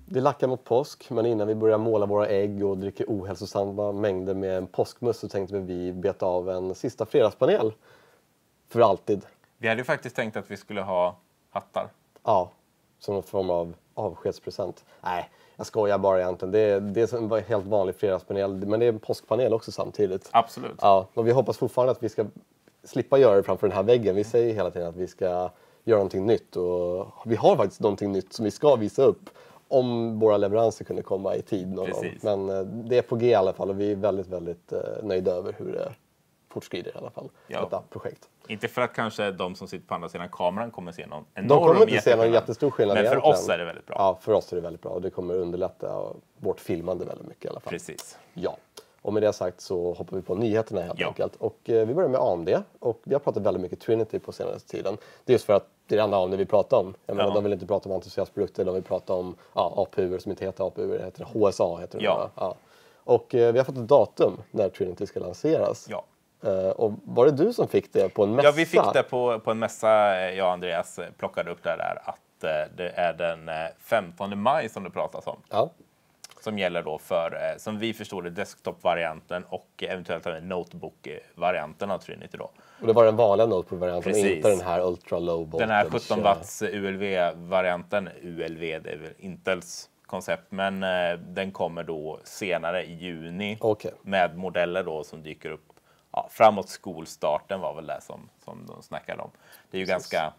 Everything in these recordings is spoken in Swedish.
Det lackar mot påsk, men innan vi börjar måla våra ägg och dricker ohälsosamma mängder med en påskmust så tänkte vi beta av en sista fredagspanel. För alltid. Vi hade ju faktiskt tänkt att vi skulle ha hattar. Ja, som någon form av avskedspresent. Nej, jag skojar bara egentligen. Det är en helt vanlig fredagspanel, men det är en påskpanel också samtidigt. Absolut. Ja, och vi hoppas fortfarande att vi ska slippa göra det framför den här väggen. Vi säger hela tiden att vi ska göra någonting nytt. Och vi har faktiskt någonting nytt som vi ska visa upp. Om våra leveranser kunde komma i tid någon gång. Men det är på G i alla fall och vi är väldigt, väldigt nöjda över hur det fortskrider i alla fall. Ja. Detta projekt. Inte för att kanske de som sitter på andra sidan kameran kommer se någon enorm De kommer inte se någon jättestor skillnad. Men för egentligen. oss är det väldigt bra. Ja, för oss är det väldigt bra och det kommer underlätta vårt filmande väldigt mycket i alla fall. Precis. Ja. Och med det sagt så hoppar vi på nyheterna helt enkelt. Och vi börjar med AMD. Och vi har pratat väldigt mycket Trinity på senaste tiden. Det är just för att det är det enda AMD vi pratar om. Jag menar, de vill inte prata om entusiastprodukter, de vill prata om APU som inte heter APU, det heter HSA. Heter det ja. Och vi har fått ett datum när Trinity ska lanseras. Ja. Och var det du som fick det på en mässa? Ja, vi fick det på en mässa. Jag och Andreas plockade upp det där att det är den 15 maj som det pratas om. Ja. Som gäller då för, som vi förstår det, desktop-varianten och eventuellt även notebook-varianten av Trinity då. Och det var den vanliga notebook-varianten, Precis. Inte den här ultra low voltage. Den här 17 watts ULV-varianten, ULV det är väl Intels koncept, men den kommer då senare i juni med modeller då som dyker upp framåt skolstarten var väl det som de snackade om. Det är ju ganska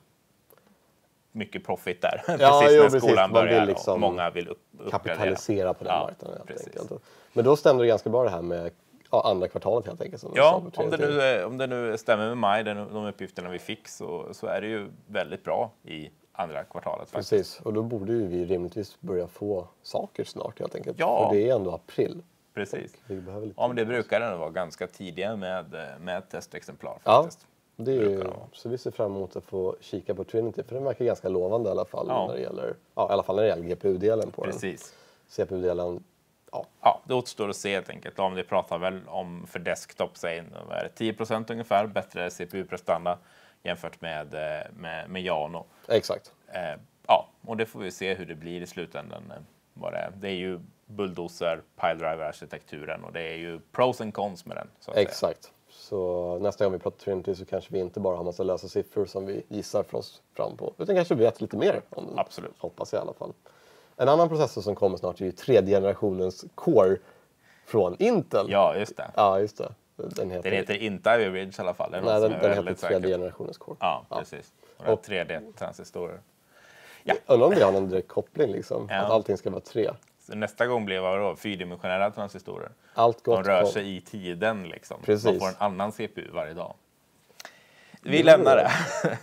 mycket profit där. Precis när skolan börjar liksom och många vill kapitalisera på den marknaden helt enkelt. Men då stämde det ganska bra det här med andra kvartalet helt enkelt. Som om det nu stämmer med maj, de uppgifterna vi fick så är det ju väldigt bra i andra kvartalet. Precis, och då borde ju vi rimligtvis börja få saker snart helt enkelt. Ja. För det är ändå april. Precis. Men det brukar den vara ganska tidiga med testexemplar faktiskt. Ja, det är ju, så vi ser fram emot att få kika på Trinity för den verkar ganska lovande i alla fall när det gäller, i alla fall när det gäller GPU-delen på den. CPU-delen, det återstår att se helt enkelt. Om det pratar väl om för desktop säg 10% ungefär bättre CPU-prestanda jämfört med Jano. Exakt. Och det får vi se hur det blir i slutändan. Det är ju bulldozer, piledriver-arkitekturen och det är ju pros and cons med den. Så att exakt. Säga. Så nästa gång vi pratar Trinity så kanske vi inte bara har massa lösa siffror som vi gissar för oss fram på. Utan kanske vet lite mer om den. Absolut. Hoppas jag i alla fall. En annan processor som kommer snart är ju tredje generationens Core från Intel. Ja, just det. Ja, just det. Den heter inte Ivy Bridge i alla fall. Nej, den heter tredje generationens Core. Ja, precis. Och 3D-transistorer. Ja. Undrar om det har någon direkt koppling liksom. Att allting ska vara 3. Så nästa gång blir det fyrdimensionella transistorer. Allt gott. De rör sig i tiden liksom. Precis. Man får en annan CPU varje dag. Vi lämnar det.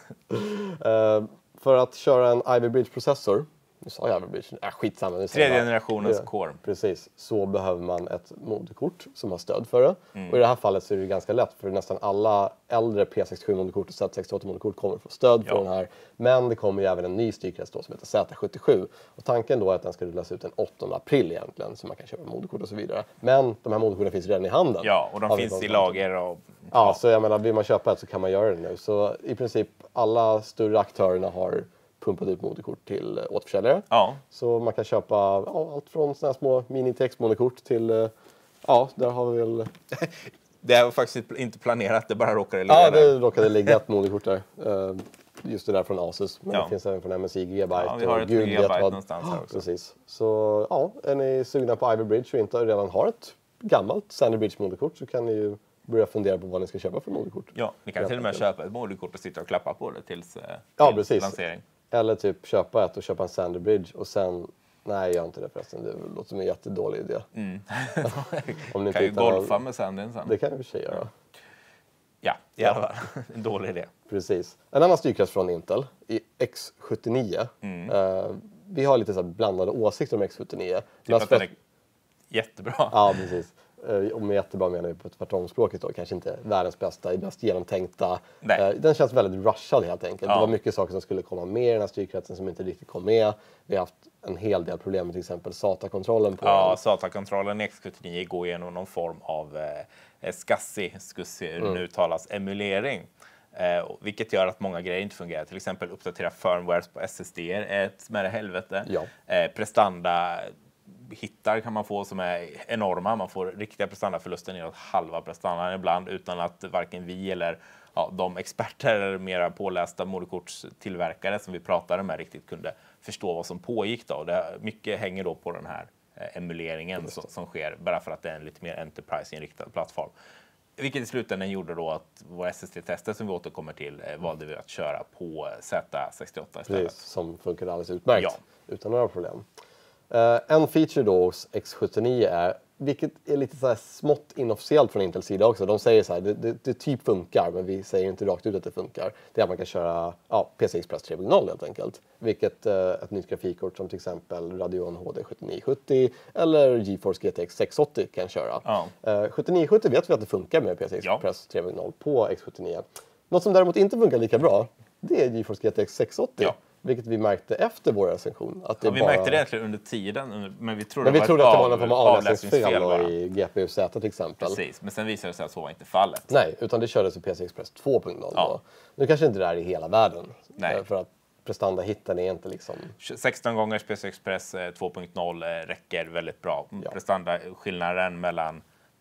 För att köra en Ivy Bridge-processor. Nu sa jag Ivy Bridge. Skitsamma. Tredje generationens Core. Precis. Så behöver man ett moderkort som har stöd för det. Och i det här fallet så är det ganska lätt. För nästan alla äldre P67-moderkort och Z68-moderkort kommer få stöd för den här. Men det kommer ju även en ny styrkrets då som heter Z77. Och tanken då är att den ska rullas ut den 8 april egentligen. Så man kan köpa moderkort och så vidare. Men de här moderkorten finns redan i handeln. Ja, och de finns i lager. Och, ja, så jag menar, vill man köpa ett så kan man göra det nu. Så i princip alla större aktörerna har pumpat ut moderkort till återförsäljare. Ja. Så man kan köpa allt från såna här små mini-TX-moderkort till, där har vi väl... Det var faktiskt inte planerat, det bara råkade ligga där. Ja, det råkade ligga ett moderkort där. Just det där från Asus, men det finns även från MSI, Gigabyte. Ja, vi har ett Gigabyte någonstans här också. Precis. Så är ni sugna på Ivy Bridge och inte redan har ett gammalt Sandy Bridge-moderkort så kan ni ju börja fundera på vad ni ska köpa för moderkort. Ja, ni kan till och med köpa ett moderkort och sitta och klappa på det tills lansering. Eller typ köpa en Sandy Bridge och sen... Nej, gör inte det förresten. Det låter som en jättedålig idé. Om ni kan ju golfa med Sandyn sen. Det kan vi för sig göra. Ja, i alla fall. En dålig idé. Precis. En annan styrkrets från Intel i X79. Vi har lite så här blandade åsikter om X79. Typ att den är jättebra. Ja, precis. Och med jättebra menar vi på tvärtomspråket då. Kanske inte världens bästa, bäst genomtänkta. Den känns väldigt rushad helt enkelt. Det var mycket saker som skulle komma med i den här styrkretsen som inte riktigt kom med. Vi har haft en hel del problem med till exempel SATA-kontrollen på den. SATA-kontrollen i X79 går igenom någon form av SCSI, nu uttalas emulering. vilket gör att många grejer inte fungerar. Till exempel uppdatera firmwares på SSD är ett smärre helvete. Ja. Prestanda hittar kan man få som är enorma. Man får riktiga prestandaförluster neråt halva prestandan ibland utan att varken vi eller de experter eller mera pålästa moderkortstillverkare som vi pratade med riktigt kunde förstå vad som pågick då. Mycket hänger då på den här emuleringen som sker bara för att det är en lite mer enterprise-inriktad plattform. Vilket i slutändan gjorde då att våra SSD-tester som vi återkommer till valde vi att köra på Z68 istället. Precis, som funkar alldeles utmärkt utan några problem. En feature då hos X79 är, vilket är lite så här smått inofficiellt från Intels sida också. De säger så här, det typ funkar, men vi säger inte rakt ut att det funkar. Det är att man kan köra PCI Express 3.0 helt enkelt. Vilket ett nytt grafikkort som till exempel Radeon HD 7970 eller GeForce GTX 680 kan köra. 7970 vet vi att det funkar med PCI Express 3.0 på X79. Något som däremot inte funkar lika bra, det är GeForce GTX 680. Vilket vi märkte efter vår recension. Att det vi märkte det egentligen under tiden, men vi trodde, att det var någon form av avläsningsfel i GPU-Z till exempel. Precis, men sen visade det sig att så var inte fallet. Nej, utan det kördes i PCI Express 2.0. Nu kanske inte det är i hela världen. Nej. För att prestandahitten är inte liksom... 16 gånger PCI Express 2.0 räcker väldigt bra. Prestandaskillnaden mellan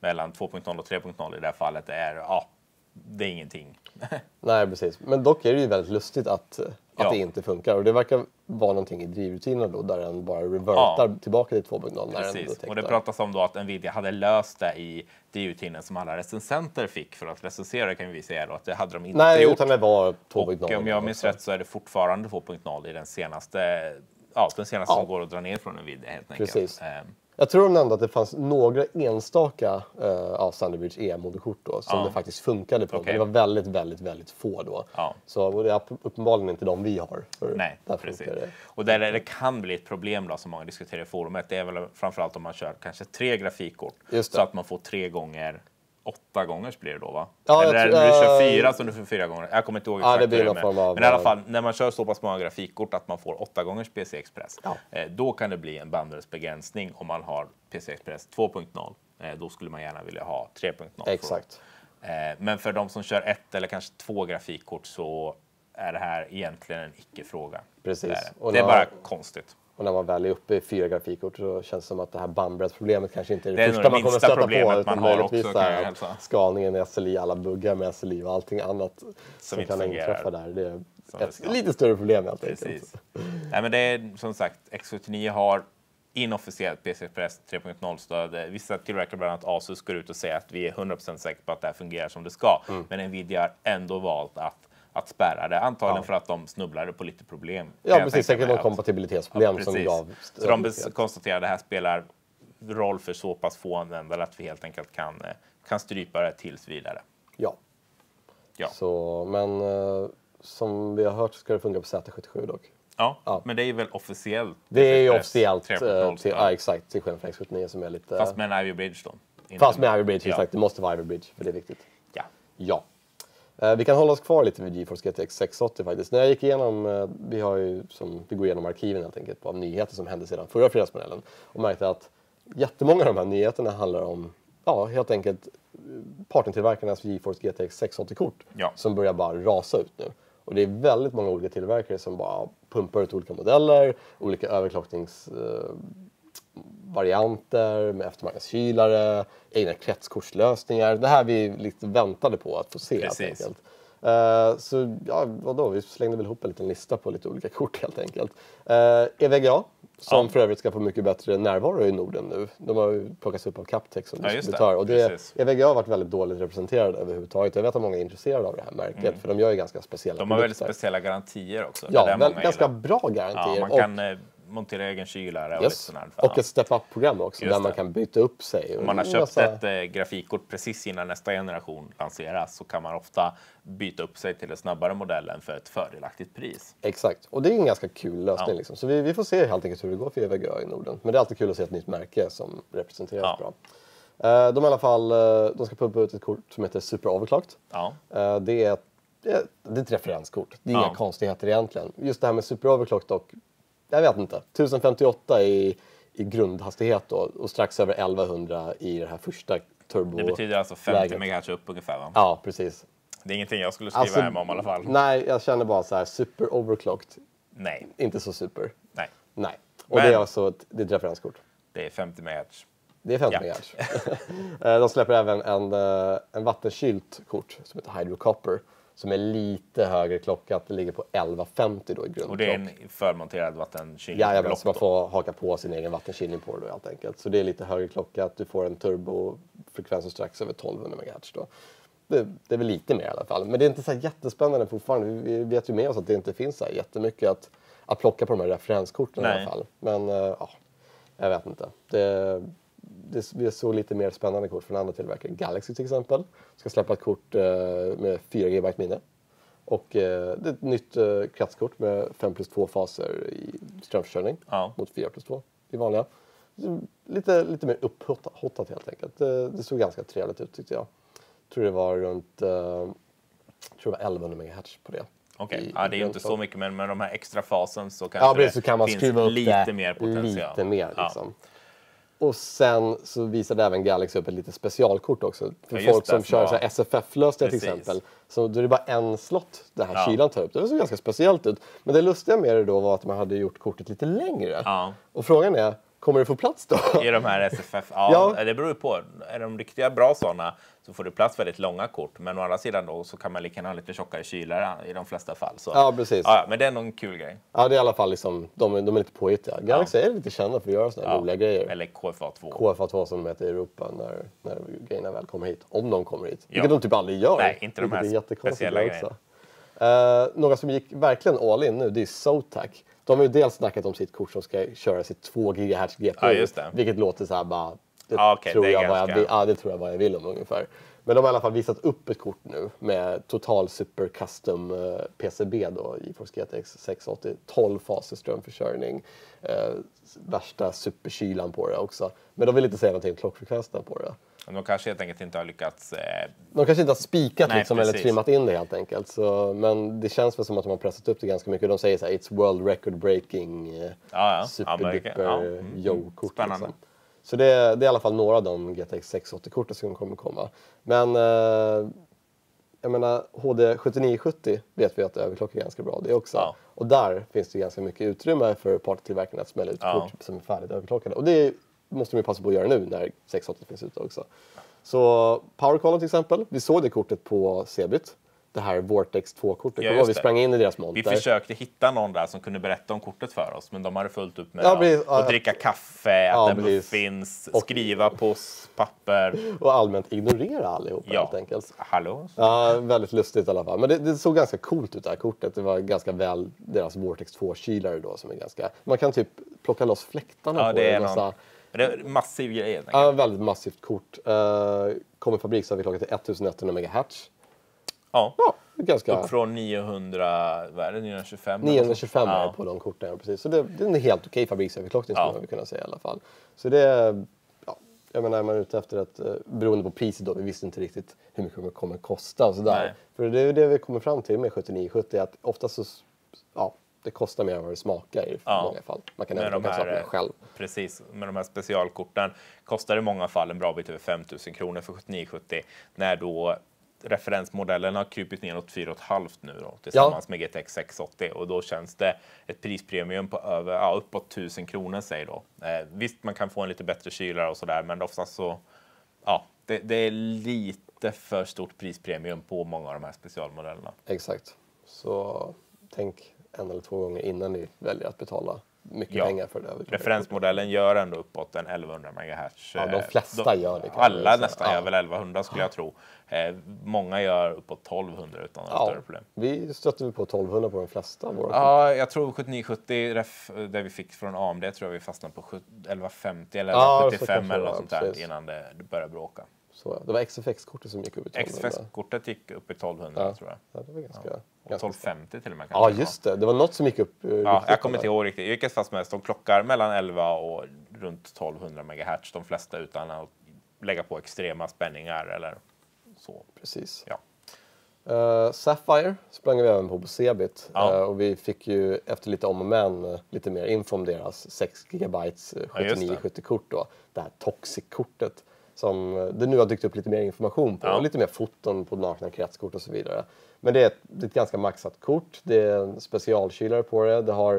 2.0 och 3.0 i det här fallet är, det är ingenting. Nej, precis. Men dock är det ju väldigt lustigt att det inte funkar. Och det verkar vara någonting i drivrutinen då, där den bara revertar tillbaka till 2.0. Precis, och det pratas om då att Nvidia hade löst det i drivrutinen som alla recensenter fick för att recensera, kan vi säga då, att det hade de inte gjort. Nej, utan det var 2.0. Och om jag minns rätt så är det fortfarande 2.0 i den senaste som går att dra ner från Nvidia helt enkelt. Precis. Jag tror nämligen att det fanns några enstaka Thunderbridge E-moderkort då som det faktiskt funkade på. Det var väldigt, väldigt, väldigt få då. Så det är uppenbarligen inte de vi har. Nej, precis. Och där det kan bli ett problem då, som många diskuterar i forumet, det är väl framförallt om man kör kanske 3 grafikkort så att man får 3 gånger 8 gånger blir det då, va? Eller när du kör 4 så du får 4 gånger. Jag kommer inte ihåg exakt det men i alla fall, när man kör så pass många grafikkort att man får 8 gångers PCI Express, då kan det bli en bandbredsbegränsning om man har PCI Express 2.0. Då skulle man gärna vilja ha 3.0. Exakt. Men för de som kör 1 eller kanske 2 grafikkort så är det här egentligen en icke-fråga. Precis. Det är bara konstigt. Och när man väl är uppe i 4 grafikkort så känns det som att det här bandbredsproblemet kanske inte är det första man kommer stöta på. Man har också, skalningen i SLI, alla buggar med SLI och allting annat som kan inträffa där. Det är ett lite större problem helt enkelt. Nej, men det är som sagt, X79 har inofficiellt PCI Express 3.0-stöd. Vissa tillverkare, bland annat Asus, går ut och säger att vi är 100% säkra på att det här fungerar som det ska. Men Nvidia har ändå valt att spärra det. Antagligen för att de snubblade på lite problem. Ja, precis. Säkert någon kompatibilitetsproblem som gav... Så de konstaterade att det här spelar roll för så pass få användare att vi helt enkelt kan strypa det tills vidare. Ja. Så, men som vi har hört ska det funka på Z77 dock. Ja, men det är väl officiellt. Det är ju officiellt, exakt, till skillnad från X79 som är lite... Fast med en Ivy Bridge då. Fast med Ivy Bridge, exakt. Det måste vara Ivy Bridge, för det är viktigt. Ja. Vi kan hålla oss kvar lite vid GeForce GTX 680 faktiskt. När jag gick igenom, vi går igenom arkiven helt enkelt på nyheter som hände sedan förra fredagsmodellen och märkte att jättemånga av de här nyheterna handlar om helt enkelt partnertillverkarnas GeForce GTX 680-kort som börjar bara rasa ut nu. Och det är väldigt många olika tillverkare som bara pumpar ut olika modeller, olika överklockningsvarianter med eftermarknadskylare, egna kretskortslösningar. Det här vi lite väntade på att få se helt enkelt. Så vi slängde väl ihop en liten lista på lite olika kort helt enkelt. EVGA, som för övrigt ska få mycket bättre närvaro i Norden nu. De har ju plockats upp av Captech som distributör. Och EVGA har varit väldigt dåligt representerade överhuvudtaget. Jag vet att många är intresserade av det här märket, för de gör ju ganska speciella produkter. De har väldigt speciella garantier också. Ganska bra garantier. Man kan montera egen kylare och sådär. Och ett step-up-program också, där man kan byta upp sig. Om man har köpt ett grafikkort precis innan nästa generation lanseras så kan man ofta byta upp sig till den snabbare modellen för ett fördelaktigt pris. Exakt, och det är en ganska kul lösning. Liksom. Så vi får se helt enkelt hur det går för EVGA i Norden. Men det är alltid kul att se ett nytt märke som representeras bra. De i alla fall, de ska pumpa ut ett kort som heter Super Overclocked. Det är ett referenskort. Det är inga konstigheter egentligen. Just det här med Super Overclocked och jag vet inte, 1058 i grundhastighet då, och strax över 1100 i det här första turbo. Det betyder alltså 50 MHz upp ungefär, va? Ja, precis. Det är ingenting jag skulle skriva hem om i alla fall. Nej, jag känner bara så här, super overclocked. Nej. Inte så super. Nej. Och det är alltså det är ett referenskort. Det är 50 MHz. Det är 50 MHz. De släpper även en vattenkylt kort som heter Hydro Copper. Som är lite högre klockat. Det ligger på 1150 då i grundklock. Och det är en förmonterad vattenkylning. Ja, så man får haka på sin egen vattenkylning på det då, helt enkelt. Så det är lite högre klockat. Du får en turbofrekvens strax över 1200 MHz då. Det är väl lite mer i alla fall. Men det är inte så här jättespännande fortfarande. Vi vet ju med oss att det inte finns så här jättemycket att plocka på de här referenskorten i alla fall. Men ja, jag vet inte. Det såg lite mer spännande kort från andra tillverkare. Galaxy till exempel ska släppa ett kort med 4 GB minne. Och det är ett nytt kretskort med 5+2 faser i strömförsörjning mot 4+2 i vanliga. Lite mer upphottat helt enkelt. Det såg ganska trevligt ut tyckte jag. Tror det var runt 1100 MHz på det. Okej, det är ju inte så mycket, men med de här extra fasen så kanske så kan man finns skruva upp lite mer potential. Lite mer liksom. Och sen så visade även Galaxy upp ett lite specialkort också. För folk som kör så här SFF-lösningar till exempel. Så då är det bara en slott den här kylan tar upp. Det såg ganska speciellt ut. Men det lustiga med det då var att man hade gjort kortet lite längre. Och frågan är, kommer det få plats då? I de här SFF? Ja, det beror ju på. Är de riktiga bra sådana så får det plats väldigt långa kort. Men å andra sidan då så kan man lika gärna ha lite tjockare kylare i de flesta fall. Så. Ja, precis. Ja, men det är nog en kul grej. Ja, det är i alla fall liksom, de är lite påhittiga. Galaxy är lite kända för att göra sådana här roliga grejer. Eller KFA2. KFA2 som de heter i Europa när grejerna väl kommer hit. Om de kommer hit. Vilket de typ aldrig gör. Nej, inte de här speciella grejerna. Några som gick verkligen all in nu, det är Zotac. De har ju dels snackat om sitt kort som ska köra sitt 2 GHz GPU. Vilket låter så här bara... Det tror jag vad jag vill om ungefär. Men de har i alla fall visat upp ett kort nu med total super custom PCB då i GeForce GTX 680. 12 faser strömförsörjning. Värsta superkylan på det också. Men de vill inte säga någonting om klockfrekvensen på det. De kanske helt enkelt inte har lyckats... De kanske inte har spikat liksom, eller trimmat in det helt enkelt. Så, men det känns väl som att de har pressat upp det ganska mycket. De säger så här, it's world record breaking superduper yo-kort. Liksom. Så det är i alla fall några av de GTX 680-korten som kommer komma. Men jag menar, HD 7970 vet vi att överklockar ganska bra det också. Och där finns det ganska mycket utrymme för partytillverkarna att smälla ut kort som är färdigt överklockade. Och det måste de ju passa på att göra nu när 680 finns ute också. Så PowerColumn till exempel, vi såg det kortet på Cebit. Det här Vortex 2-kortet. Vi sprang in i deras monter. Vi försökte hitta någon där som kunde berätta om kortet för oss. Men de hade fullt upp med att dricka kaffe, äta muffins, skriva på papper. Och allmänt ignorera allihopa helt enkelt. Hallå? Ja, väldigt lustigt i alla fall. Men det såg ganska coolt ut det här kortet. Det var ganska väl deras Vortex 2-kylare då som är ganska... Man kan typ plocka loss fläktarna på det. Det är en massiv grej. Ja, väldigt massivt kort. Kommer fabriksavklockat till 1100 MHz. Ja, ganska... upp från 900, vad är det, 925? 925 är på de korten, precis. Så det är en helt okej fabriksöverklockning skulle man kunna säga i alla fall. Så det är, jag menar, är man ute efter ett, beroende på priset då, vi visste inte riktigt hur mycket det kommer kosta och sådär. För det är det vi kommer fram till med 7970, att oftast så, det kostar mer än vad det smakar i många fall. Man kan ändå sakerna själv. Precis, med de här specialkorten kostar i många fall en bra bit över 5 000 kronor för 7970, när då referensmodellen har krypit neråt 4,5 nu då, tillsammans med GTX 680, och då känns det ett prispremium på över uppåt 1000 kronor säger då. Visst, man kan få en lite bättre kylare och sådär, men oftast så det är lite för stort prispremium på många av de här specialmodellerna. Exakt. Så tänk en eller två gånger innan ni väljer att betala mycket pengar för det. Referensmodellen gör ändå uppåt en 1100 MHz. Ja, de flesta gör det. Alla nästan gör väl 1100 skulle jag tro. Många gör uppåt 1200 utan några större problem. Vi stötte på 1200 på de flesta. Jag tror 7970 där vi fick från AMD tror jag vi fastnade på 1150 eller 1175 eller något sånt där innan det började bråka. Så, det var XFX-kortet som gick upp i 1200. XFX-kortet gick upp i 1200 tror jag. Ja, det var ganska 1250 till och med. Ja, just det. Det var något som gick upp. Jag kommer inte ihåg riktigt. I vilket fall som helst, de klockar mellan 11 och runt 1200 MHz. De flesta utan att lägga på extrema spänningar eller så. Precis. Ja. Sapphire sprang vi även på Cebit. Och vi fick ju efter lite om och men lite mer info om deras 6 GB 7970-kort då. Det här Toxic-kortet. som det nu har dykt upp lite mer information på. Lite mer foton på nakna kretskort och så vidare. Men det är ett ganska maxat kort. Det är en specialkylare på det. Det har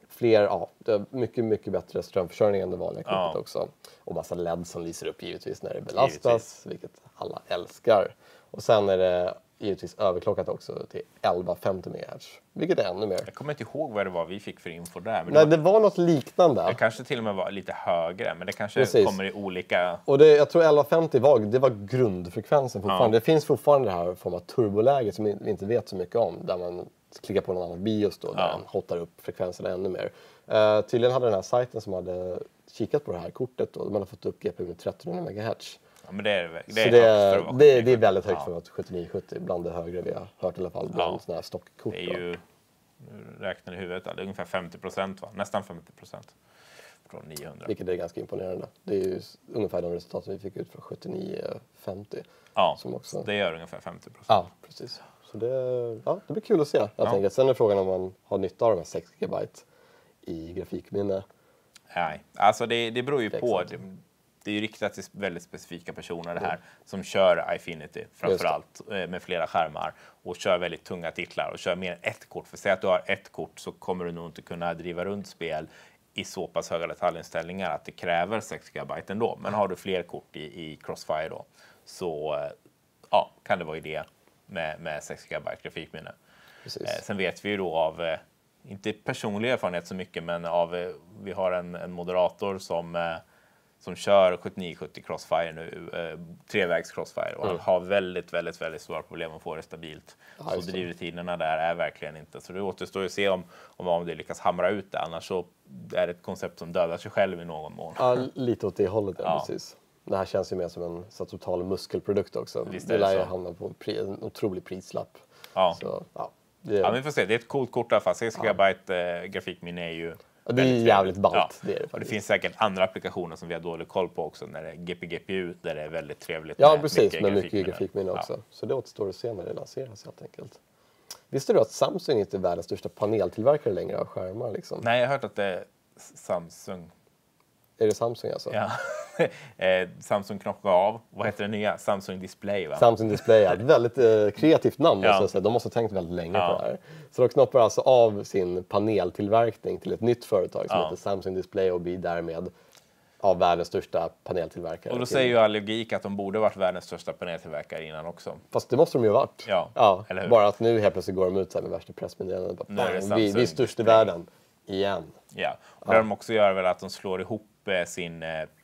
det har mycket bättre strömförsörjning än det vanliga kortet också. Och massa LED som lyser upp givetvis när det belastas, vilket alla älskar. Och sen är det givetvis överklockat också till 1150 MHz, vilket är ännu mer. Jag kommer inte ihåg vad det var vi fick för info där. Men det var något liknande. Det kanske till och med var lite högre, men det kanske kommer i olika... Och jag tror 1150 var grundfrekvensen fortfarande. Det finns fortfarande det här form av turboläget som vi inte vet så mycket om, där man klickar på någon annan BIOS då, där den hotar upp frekvenserna ännu mer. Tydligen hade den här sajten som hade kikat på det här kortet då, man har fått upp GPU med 1300 MHz. Ja, men det är väldigt högt för att vara 7970, bland det högre vi har hört i alla fall bland sådana här stockkort. Det är ju, räknar i huvudet, det är ungefär 50%, va? Nästan 50% från 900. Vilket är ganska imponerande. Det är ju ungefär de resultat som vi fick ut från 7950. Ja, som också... det gör ungefär 50%. Ja, precis. Så det blir kul att se. Jag tänker. Sen är frågan om man har nytta av de här 6 GB i grafikminne. Nej, alltså det beror ju på. Det är ju riktat till väldigt specifika personer det här som kör Eyefinity framförallt med flera skärmar och kör väldigt tunga titlar och kör mer än ett kort. För säg att du har ett kort så kommer du nog inte kunna driva runt spel i så pass höga detaljinställningar att det kräver 6 GB ändå. Men har du fler kort i Crossfire då så kan det vara idé med 6 GB grafikminne. Sen vet vi ju då av, inte personlig erfarenhet så mycket, men vi har en moderator som kör 7970 Crossfire nu, trevägs Crossfire, och han har väldigt, väldigt, väldigt stora problem att få det stabilt. Så drivrutinerna där är verkligen inte. Så det återstår ju att se om det lyckas hamra ut det, annars så är det ett koncept som dödar sig själv i någon mån. Ja, lite åt det hållet, precis. Det här känns ju mer som en så total muskelprodukt också. Det lär ju hamna på en otrolig prislapp. Ja. Så, men vi får se. Det är ett coolt kort i alla fall. 6 GB grafikminne är ju... Det är jävligt ballt. Ja. Och det finns säkert andra applikationer som vi har dålig koll på också. När det är GPU där det är väldigt trevligt. Ja, precis. Med mycket grafikminne också. Så det återstår att se när det lanseras helt enkelt. Visste du att Samsung inte är världens största paneltillverkare längre av skärmar? Liksom? Nej, jag har hört att det är Samsung. Är det Samsung alltså? Ja. Samsung knoppar av. Vad heter det nya? Samsung Display, va? Samsung Display, ett väldigt kreativt namn. De måste ha tänkt väldigt länge på det här. Så de knoppar alltså av sin paneltillverkning till ett nytt företag som heter Samsung Display och blir därmed av världens största paneltillverkare. Och då säger ju all logik att de borde varit världens största paneltillverkare innan också. Fast det måste de ju ha varit. Ja, eller hur? Bara att nu helt plötsligt går de ut med värsta pressmeddelandet. Vi är störst i världen. Igen. Ja, och det de också gör väl att de slår ihop sin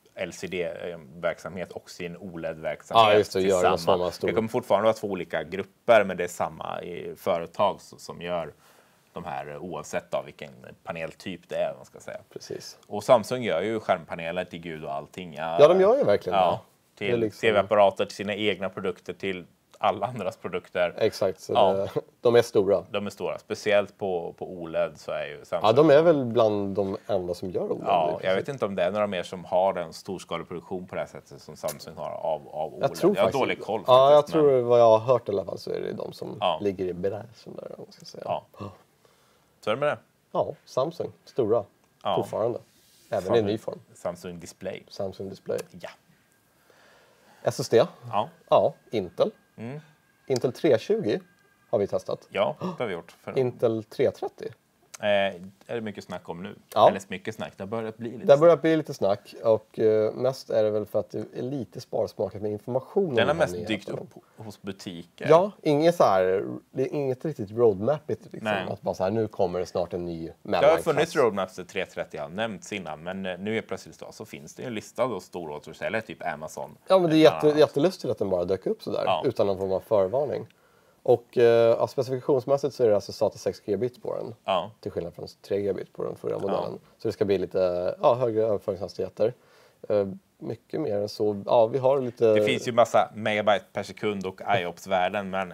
LCD-verksamhet och sin OLED-verksamhet. Ja, just det. Det kommer fortfarande vara 2 olika grupper, men det är samma företag som gör de här oavsett av vilken paneltyp det är, man ska säga. Precis. Och Samsung gör ju skärmpaneler till Gud och allting. Ja, de gör ju verkligen det. Till liksom... TV-apparater, till sina egna produkter, till alla andras produkter. Exakt, så de är stora. De är stora, speciellt på OLED så är ju Samsung... Ja, de är väl bland de enda som gör OLED. Ja, jag vet inte om det är några mer som har en storskalig produktion på det här sättet som Samsung har av OLED. Jag har dålig koll. Ja, jag tror vad jag har hört i alla fall så är det de som ligger i bräschen där, om man ska säga. Ja. Så är det med det. Ja, Samsung. Stora. Fortfarande. Även i ny form. Samsung Display. Samsung Display. Ja. SSD. Ja, Intel. Intel 320 har vi testat. Ja, det har vi gjort. Intel 330. Är det mycket snack om nu? Ja. Eller mycket snack. Det har börjat bli lite snack. Det har börjat bli lite snack. Och mest är det väl för att det är lite sparsmakat med information. Den har mest dykt upp hos butiker. Ja, inget riktigt roadmapigt. Liksom. Att bara så här, nu kommer det snart en ny mellanklass. Det har funnits roadmaps till 330 har nämnts innan. Men nu är plötsligt så finns det en lista då stora återförsäljare, typ Amazon. Ja, men det är jättelustigt att den bara dök upp sådär. Utan någon form av förvarning. Och specifikationsmässigt så är det alltså SATA 6 GB på den. Till skillnad från 3 GB på den förra modellen. Så det ska bli lite högre överföringshastigheter. Mycket mer än så. Ja, vi har lite... Det finns ju massa megabyte per sekund och IOPS-värden, men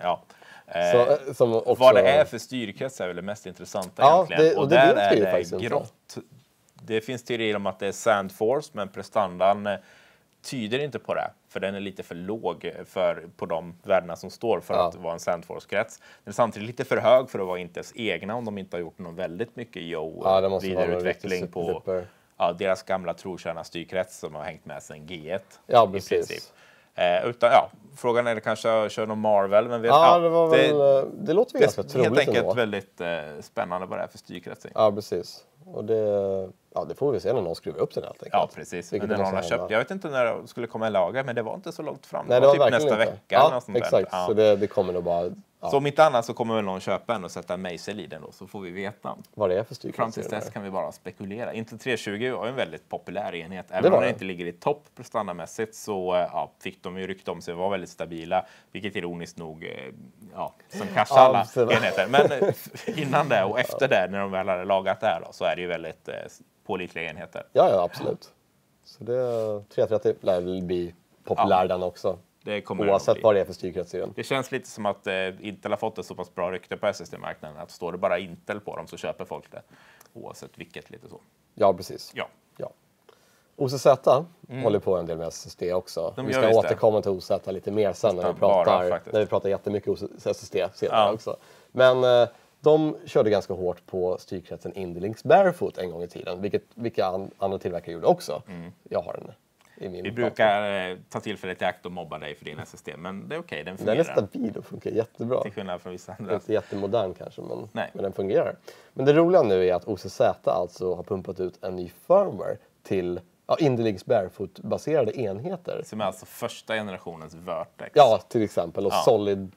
vad det är för styrkrets är väl det mest intressanta egentligen. Och där är det grått. Det finns teorier om att det är SandForce, men prestandan tyder inte på det, för den är lite för låg på de värdena som står för att vara en SandForce-krets. Den är samtidigt lite för hög för att vara Intels egna, om de inte har gjort någon väldigt mycket vidareutveckling på deras gamla trotjänare styrkrets som har hängt med sedan G1. Ja, precis. Utan frågan är det kanske kör någon Marvel, men det låter ju ganska troligt. Helt enkelt väldigt spännande vad det är för styrkretsing. Ja, precis. Och det får vi se när någon skruvar upp den helt enkelt. Ja, precis. Men när någon har köpt, jag vet inte när det skulle komma i lager, men det var inte så långt fram. Nej, det var typ nästa vecka. Ja, exakt. Så det kommer nog bara... Ja. Så om inte annat så kommer väl någon köpa en och sätta en mejsel i den då, så får vi veta vad det är för styrkrets. Fram tills dess kan vi bara spekulera. Intel 320 var en väldigt populär enhet. Även om den inte ligger i topp standardmässigt så fick de ju rykte om sig var väldigt stabila. Vilket ironiskt nog som kanske alla enheter. Men innan det och efter det, när de väl hade lagat det här då, så är det ju väldigt pålitliga enheter. Ja, absolut. Så det 330 lär bli populär den också. Oavsett vad det är för styrkrets i den. Det känns lite som att Intel har fått ett så pass bra rykte på SSD-marknaden att står det bara Intel på dem så köper folk det. Oavsett vilket, lite så. Ja, precis. Ja. OCZ håller på en del med SSD också. Vi ska återkomma till OCZ lite mer sen när vi pratar jättemycket SSD senare också. Men de körde ganska hårt på styrkretsen Indilinks Barefoot en gång i tiden. Vilka andra tillverkare gjorde också. Jag har den. Vi brukar ta tillfället i akt och mobba dig för din SSD, men det är okej, den fungerar. Den är stabil och funkar jättebra. Till skillnad från vissa andra. Inte jättemodern kanske, men den fungerar. Men det roliga nu är att OCZ alltså har pumpat ut en ny firmware till Indilinks Barefoot-baserade enheter. Som är alltså första generationens Vertex. Ja, till exempel. Och Solid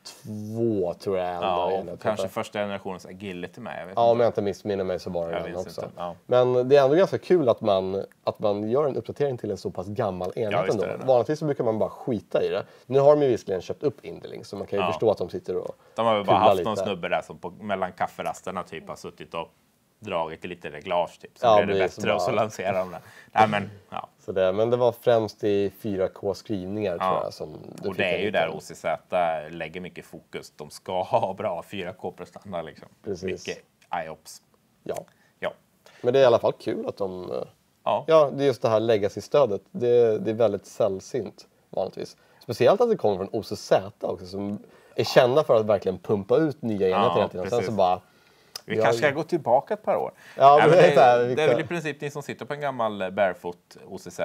2 tror jag är kanske första generationens Agility med. Jag vet inte. Om jag inte missminner mig så var det den också. Ja. Men det är ändå ganska kul att man gör en uppdatering till en så pass gammal enhet ändå. Vanligtvis så brukar man bara skita i det. Nu har de ju visserligen köpt upp Indilink, så man kan ju förstå att de sitter och de har väl bara haft någon snubbe där som mellan kafferasterna typ har suttit och dragit lite reglage typ. Så blir det bättre och så lanserar de det. Så men det var främst i 4K-skrivningar tror jag. Och det är ju där OCZ lägger mycket fokus. De ska ha bra 4K-prestanda liksom. Precis. Mycket IOPS. Ja. Men det är i alla fall kul att de... Ja, det är just det här legacy-stödet. Det är väldigt sällsynt vanligtvis. Speciellt att det kommer från OCZ också, som är kända för att verkligen pumpa ut nya enheter. Sen så bara... Vi kanske ska gå tillbaka ett par år. Ja, det är väl i princip ni som sitter på en gammal Barefoot OCZ.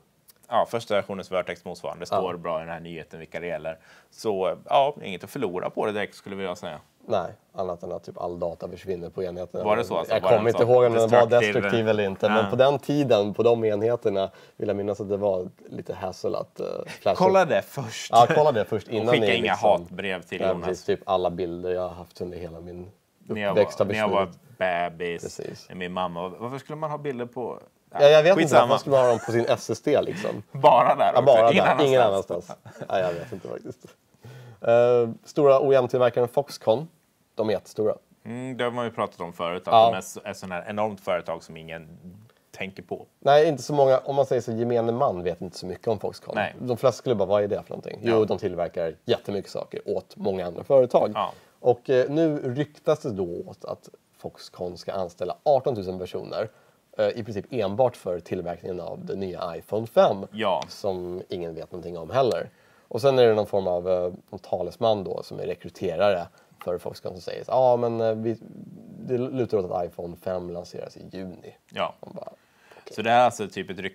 Första versionens Vertex motsvarande. Det står bra i den här nyheten vilka det gäller. Så inget att förlora på det direkt skulle jag vilja säga. Nej, annat än att typ all data försvinner på enheterna. Var det så? Alltså? Jag kommer inte ihåg om den var destruktiv eller inte. Men på den tiden, på de enheterna, vill jag minnas att det var lite hassle att flasha. Kolla det först. Ja, kolla det först innan skicka inga hatbrev till Jonas. Precis, typ alla bilder jag har haft under hela min när jag var bebis. Precis. Min mamma. Varför skulle man ha bilder på... jag vet inte varför skulle man ha dem på sin SSD liksom. Bara där också? Bara där, ingen annanstans. Nej, jag vet inte faktiskt. Stora OEM-tillverkaren Foxconn. De är jättestora. Det har man ju pratat om förut. Att de är sådana här enormt företag som ingen tänker på. Nej, inte så många. Om man säger så, gemene man vet inte så mycket om Foxconn. Nej. De flesta skulle bara, vad är det för någonting? Jo, de tillverkar jättemycket saker åt många andra företag. Ja. Och nu ryktas det då åt att Foxconn ska anställa 18 000 personer. I princip enbart för tillverkningen av det nya iPhone 5. Ja. Som ingen vet någonting om heller. Och sen är det någon form av talesman då som är rekryterare för Foxconn som säger men det lutar åt att iPhone 5 lanseras i juni. Ja. Så det är alltså typ ett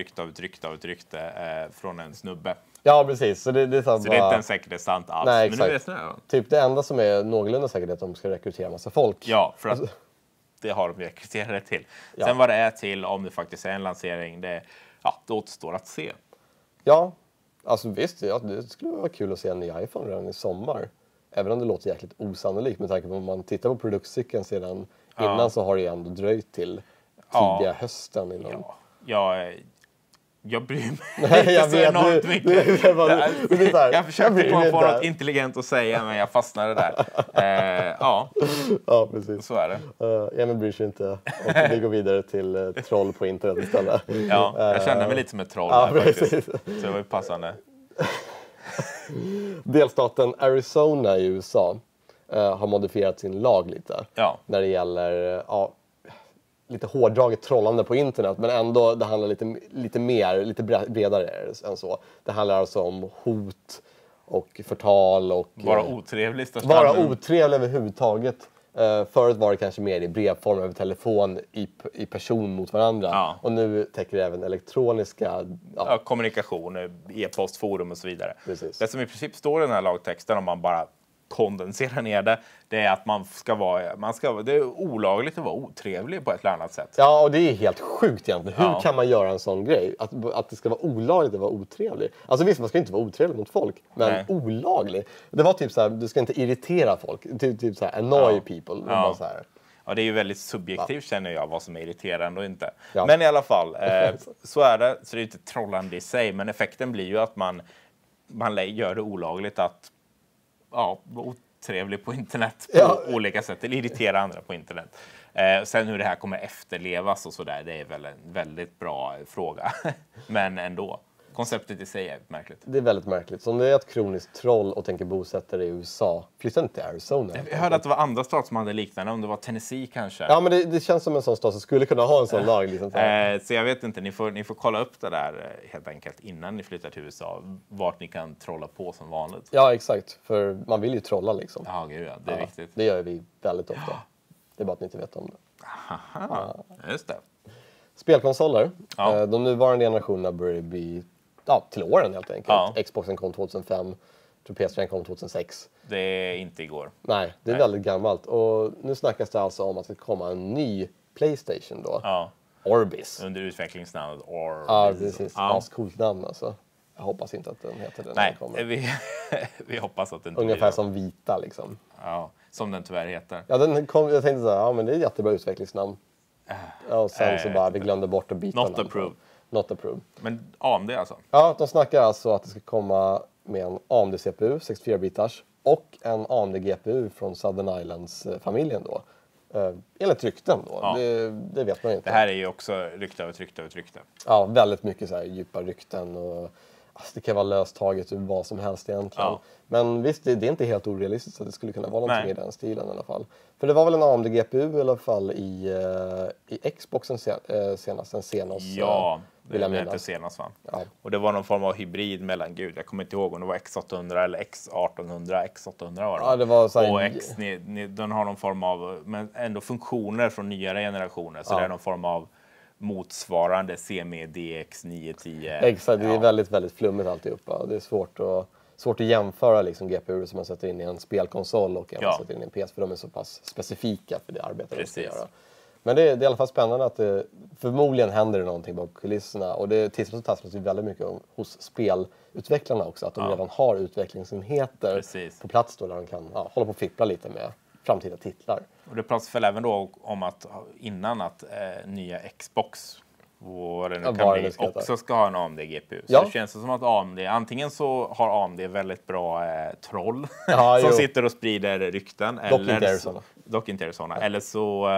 rykte från en snubbe. Ja, precis. Så det är så det är inte en säkert sant alls. Nej, exakt. Men nu är det snö. Typ det enda som är någorlunda säkert är att de ska rekrytera massa folk. Ja, för att det har de rekryterare till. Ja. Sen vad det är till, om det faktiskt är en lansering, det återstår att se. Ja, alltså visst. Det skulle vara kul att se en ny iPhone redan i sommar. Även om det låter jäkligt osannolikt med tanke på om man tittar på produktcykeln sedan innan så har det ju ändå dröjt till tidiga hösten innan. Jag bryr mig inte så enormt mycket. Jag försökte komma på något intelligent att säga, men jag fastnade där. Ja, precis. Så är det. Emil bryr sig inte. Och vi går vidare till troll på internet istället. Ja, jag kände mig lite som ett troll där faktiskt. Så det var ju passande. Delstaten Arizona i USA har modifierat sin lag lite. När det gäller... lite hårdraget trollande på internet, men ändå det handlar lite bredare än så. Det handlar alltså om hot och förtal och... Vara otrevlig överhuvudtaget. Förut var det kanske mer i brevform över telefon i person mot varandra. Ja. Och nu täcker det även elektroniska... Ja, kommunikation, e-post, forum och så vidare. Precis. Det som i princip står i den här lagtexten, om man bara kondenserar ner det är att det är olagligt att vara otrevlig på ett eller annat sätt. Ja, och det är helt sjukt egentligen. Hur kan man göra en sån grej? Att det ska vara olagligt att vara otrevlig. Alltså visst, man ska inte vara otrevlig mot folk, men olaglig. Det var typ så här, du ska inte irritera folk. Typ så här, annoy people. Ja. Så här. Ja, det är ju väldigt subjektivt känner jag vad som är irriterande och inte. Ja. Men i alla fall, så är det. Så det är inte trollande i sig, men effekten blir ju att man gör det olagligt att vara otrevlig på internet på olika sätt, eller irritera andra på internet. Sen hur det här kommer efterlevas och sådär, det är väl en väldigt bra fråga. Men ändå, konceptet i sig är märkligt. Det är väldigt märkligt. Så om det är ett kroniskt troll och tänker bosätta dig i USA, flytta inte till Arizona. Jag hörde att det var andra stater som hade liknande, om det var Tennessee kanske. Ja, men det känns som en sån stat som skulle kunna ha en sån lag. Liksom, så jag vet inte, ni får kolla upp det där helt enkelt innan ni flyttar till USA, vart ni kan trolla på som vanligt. Ja, exakt. För man vill ju trolla liksom. Ja, gud, det är viktigt. Det gör vi väldigt ofta. Det är bara att ni inte vet om det. Aha, just det. Spelkonsoler. De nuvarande generationerna börjar bli till åren helt enkelt. Xboxen kom 2005, PS3 kom 2006. Det är inte igår. Nej, det är väldigt gammalt. Och nu snackas det alltså om att det kommer en ny PlayStation då. Ja. Orbis. Under utvecklingsnamnet Orbis. Ja, precis. Ascoolt namn alltså. Jag hoppas inte att den heter det när den kommer. Vi hoppas att den inte ungefär som Vita liksom. Ja, som den tyvärr heter. Ja, jag tänkte så här, men det är ett jättebra utvecklingsnamn. Och sen så bara, vi glömde bort att byta Not approved. Not approved. Men AMD alltså? Ja, de snackar alltså att det ska komma med en AMD-CPU, 64-bitars, och en AMD-GPU från Southern Islands-familjen då. Enligt rykten då. Ja. Det vet man inte. Det här är ju också rykte över rykte. Ja, väldigt mycket så här djupa rykten och alltså, det kan vara löst taget ur vad som helst egentligen. Ja. Men visst, det är inte helt orealistiskt att det skulle kunna vara någonting i den stilen i alla fall. För det var väl en AMD-GPU i alla fall i Xboxen senast. Ja, det är inte senast va? Ja. Och det var någon form av hybrid mellan, jag kommer inte ihåg om det var X800 eller X800 var det. Ja, det var så här... Och den har någon form av, men ändå funktioner från nyare generationer. Så det är någon form av motsvarande CME DX 910. Exakt, det är väldigt, väldigt flummigt alltihopa. Det är svårt att jämföra liksom GPU som man sätter in i en spelkonsol och man sätter in i en PS, för de är så pass specifika för det arbetet de ska göra. Men det är i alla fall spännande att det förmodligen händer någonting bakom kulisserna. Och det tittas ju väldigt mycket hos spelutvecklarna också. Att de redan har utvecklingsenheter på plats då, där de kan hålla på och fippla lite med framtida titlar. Och det pratas väl även då om att innan att nya Xbox vad det nu kan bli, också ska ha en AMD-GPU. Så det känns som att AMD, antingen så har AMD väldigt bra troll som sitter och sprider rykten. Dock inte Arizona. Eller så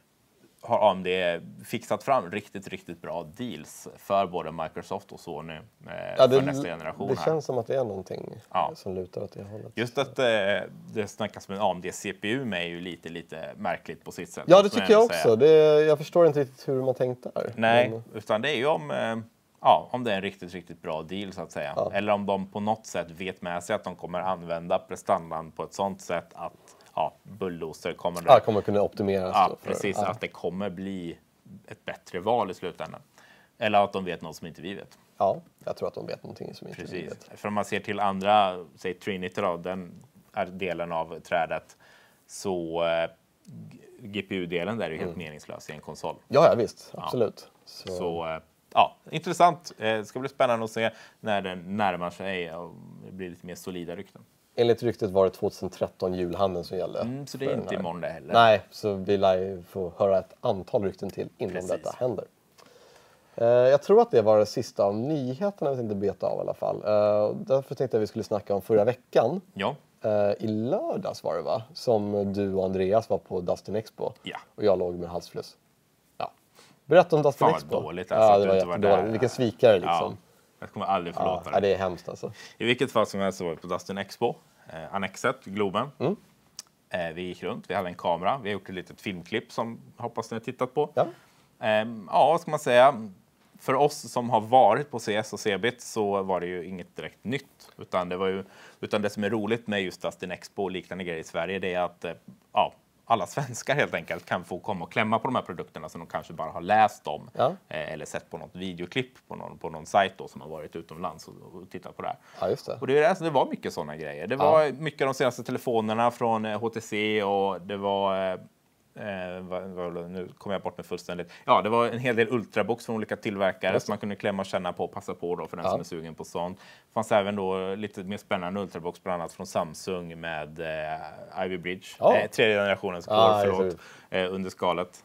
har AMD fixat fram riktigt bra deals för både Microsoft och Sony för nästa generation. Det känns som att det är någonting som lutar åt det hållet. Just att det snackas med en AMD-CPU med är ju lite märkligt på sitt sätt. Ja, det tycker jag också. Jag förstår inte riktigt hur man tänkte där. Nej, utan det är ju om det är en riktigt bra deal så att säga. Ja. Eller om de på något sätt vet med sig att de kommer använda prestandan på ett sånt sätt att bulldozer kommer kunna optimeras. Ja, precis. Att det kommer bli ett bättre val i slutändan. Eller att de vet något som inte vi vet. Ja, jag tror att de vet någonting som inte vi vet. För om man ser till andra, säg Trinity då, den är delen av trädet, så GPU-delen där är ju helt meningslös i en konsol. Ja, visst. Absolut. Så intressant. Det ska bli spännande att se när den närmar sig och det blir lite mer solida rykten. Enligt ryktet var det 2013 julhandeln som gällde. Så det är inte imorgon det heller. Nej, så vi lär få höra ett antal rykten till innan detta händer. Jag tror att det var det sista av nyheterna vi tänkte beta av i alla fall. Därför tänkte jag att vi skulle snacka om förra veckan. Ja. I lördags var det va? Som du och Andreas var på Dustin Expo. Ja. Och jag låg med halsfluss. Ja. Berätta om Dustin Expo. Fan vad dåligt alltså. Ja, det var jättedåligt. Vilken svikare liksom. Ja. Jag kommer aldrig förlåta det. Det är hemskt alltså. I vilket fall som helst så var vi på Dustin Expo. Annexet, Globen. Vi gick runt, vi hade en kamera. Vi har gjort ett litet filmklipp som hoppas ni har tittat på. Ja. Vad ska man säga? För oss som har varit på CS och CeBIT så var det ju inget direkt nytt. Utan det som är roligt med just Dustin Expo och liknande grejer i Sverige, det är att alla svenskar helt enkelt kan få komma och klämma på de här produkterna som de kanske bara har läst om eller sett på något videoklipp på någon sajt då, som har varit utomlands och tittat på det här. Ja, just det. Och det var mycket sådana grejer. Det var mycket av de senaste telefonerna från HTC och det var nu kommer jag bort med fullständigt. Ja, det var en hel del Ultrabox från olika tillverkare som man kunde klämma och känna på och passa på då för den som är sugen på sånt. Det fanns även då lite mer spännande Ultrabox bland annat från Samsung med Ivy Bridge. Tredje generationens core, under skalet.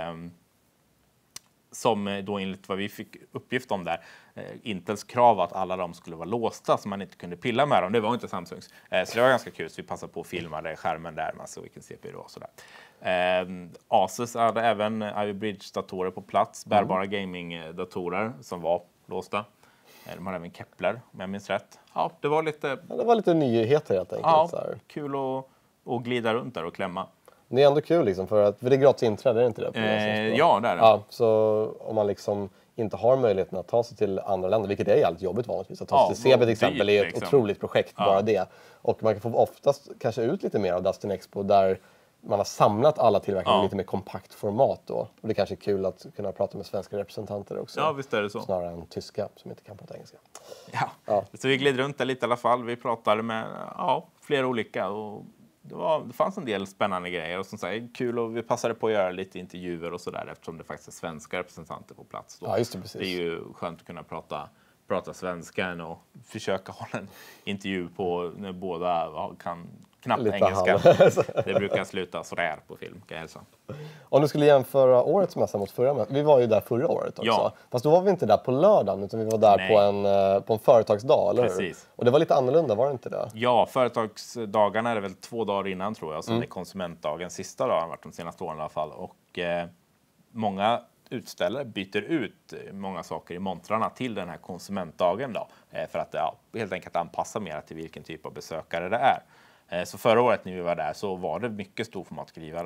Som då enligt vad vi fick uppgift om där, Intels krav att alla de skulle vara låsta så man inte kunde pilla med dem. Det var inte Samsungs. Så det var ganska kul, så vi passade på att filma skärmen där, man såg vilken CPU det var och sådär. Asus hade även Ivy Bridge-datorer på plats, bärbara gaming-datorer som var låsta. De hade även Kepler, om jag minns rätt. Ja, det var lite nyheter helt enkelt. Ja, så här. Kul att glida runt där och klämma. Det är ändå kul liksom, för det är gratis inträde, är det inte det? Ja, det är det. Ja, så om man liksom inte har möjligheten att ta sig till andra länder, vilket är jävligt jobbigt vanligtvis. Att ta sig till CB till exempel är ett otroligt projekt, bara det. Och man kan få oftast kanske ut lite mer av Dustin Expo där man har samlat alla tillverkare i lite mer kompakt format då. Och det kanske är kul att kunna prata med svenska representanter också. Ja, visst är det så. Snarare än tyska som inte kan prata engelska. Ja. Så vi glider runt där lite i alla fall. Vi pratade med flera olika och det fanns en del spännande grejer och som sagt kul, och vi passade på att göra lite intervjuer och sådär eftersom det faktiskt är svenska representanter på plats då. Ja, just det, precis. Det är ju skönt att kunna prata svenska och försöka hålla en intervju på när båda kan knappt lite engelska. Det brukar sluta sådär på film, kan jag hälsa. Om du skulle jämföra årets mässa mot förra mässan, vi var ju där förra året också. Ja. Fast då var vi inte där på lördagen, utan vi var där på en företagsdag, eller hur? Precis. Och det var lite annorlunda, var det inte det? Ja, företagsdagarna är det väl 2 dagar innan tror jag, som är konsumentdagen. Sista dagen har varit de senaste åren i alla fall. Och många utställare byter ut många saker i montrarna till den här konsumentdagen då. För att helt enkelt anpassa mer till vilken typ av besökare det är. Så förra året när vi var där så var det mycket storformatskrivare.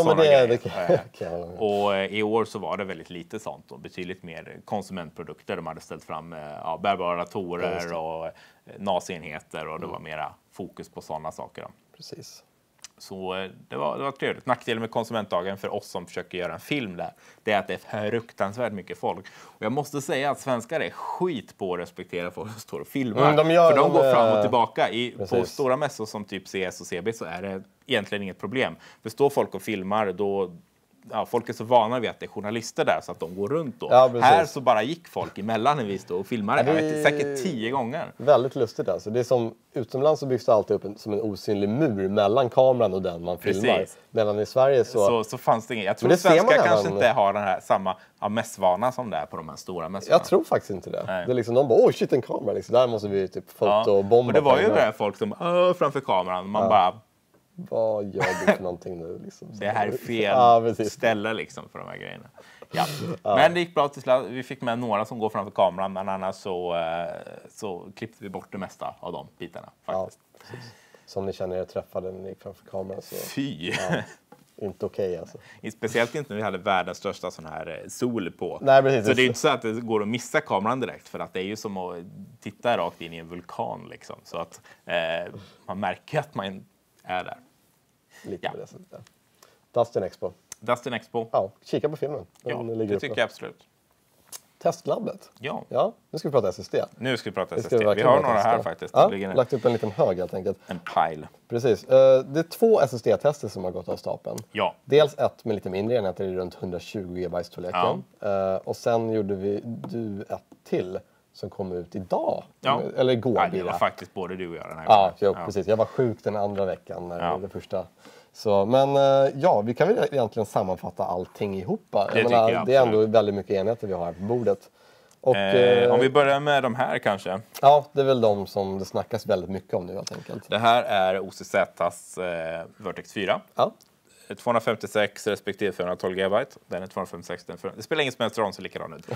Och i år så var det väldigt lite sånt och betydligt mer konsumentprodukter. De hade ställt fram bärbara datorer och NAS-enheter och det var mera fokus på sådana saker. Då. Precis. Så det var trevligt. Nackdelen med konsumentdagen för oss som försöker göra en film där, det är att det är fruktansvärt mycket folk. Och jag måste säga att svenskar är skit på att respektera folk som står och filmar. För de går fram och tillbaka. På stora mässor som typ CS och CB så är det egentligen inget problem. För står folk och filmar, då folk är så vana vid att det är journalister där så att de går runt då. Ja, här så bara gick folk emellan en vis då och filmade säkert 10 gånger. Väldigt lustigt alltså. Det är som utomlands så byggs det alltid upp som en osynlig mur mellan kameran och den man filmar. Medan i Sverige så fanns det inget. Jag tror att svenskar kanske inte har den här samma mässvana som det är på de här stora mässorna. Jag tror faktiskt inte det. Nej. Det är liksom de bara, shit, en kamera liksom. Där måste vi typ fotobomba. Och det var ju där folk som framför kameran. Man bara, vad gör du för någonting nu? Liksom? Det här är fel ställe liksom för de här grejerna. Ja. Men det gick bra till slut. Vi fick med några som går framför kameran, men annars så klippte vi bort det mesta av de bitarna faktiskt. Ja, som ni känner er träffade när ni gick framför kameran. Så, fy! Inte okej alltså. Speciellt inte när vi hade världens största sån här sol på. Nej, precis. Så det är inte så att det går att missa kameran direkt, för att det är ju som att titta rakt in i en vulkan liksom. Så att man märker att man är där. Lite på det sättet. Dustin Expo. Dustin Expo. Ja, kika på filmen. Det tycker jag absolut. Testlabbet. Ja. Nu ska vi prata SSD. Vi har några här faktiskt. Ja, lagt upp en liten hög helt enkelt. En pile. Precis. Det är 2 SSD-tester som har gått av stapeln. Ja. Dels ett med lite mindre enheter i runt 120 GB storleken. Och sen gjorde du ett till som kom ut idag. Ja. Eller igår. Ja, det var faktiskt både du och jag den här gången. Precis. Jag var sjuk den andra veckan när det första. Så, men vi kan väl egentligen sammanfatta allting ihop. Det är ändå väldigt mycket enheter vi har här på bordet. Och, om vi börjar med de här kanske. Ja, det är väl de som det snackas väldigt mycket om nu helt enkelt. Det här är OCZ:s Vertex 4. Ja. 256 respektive 412 GB. Den är 256. Det spelar ingen som helst roll, så likadan ut.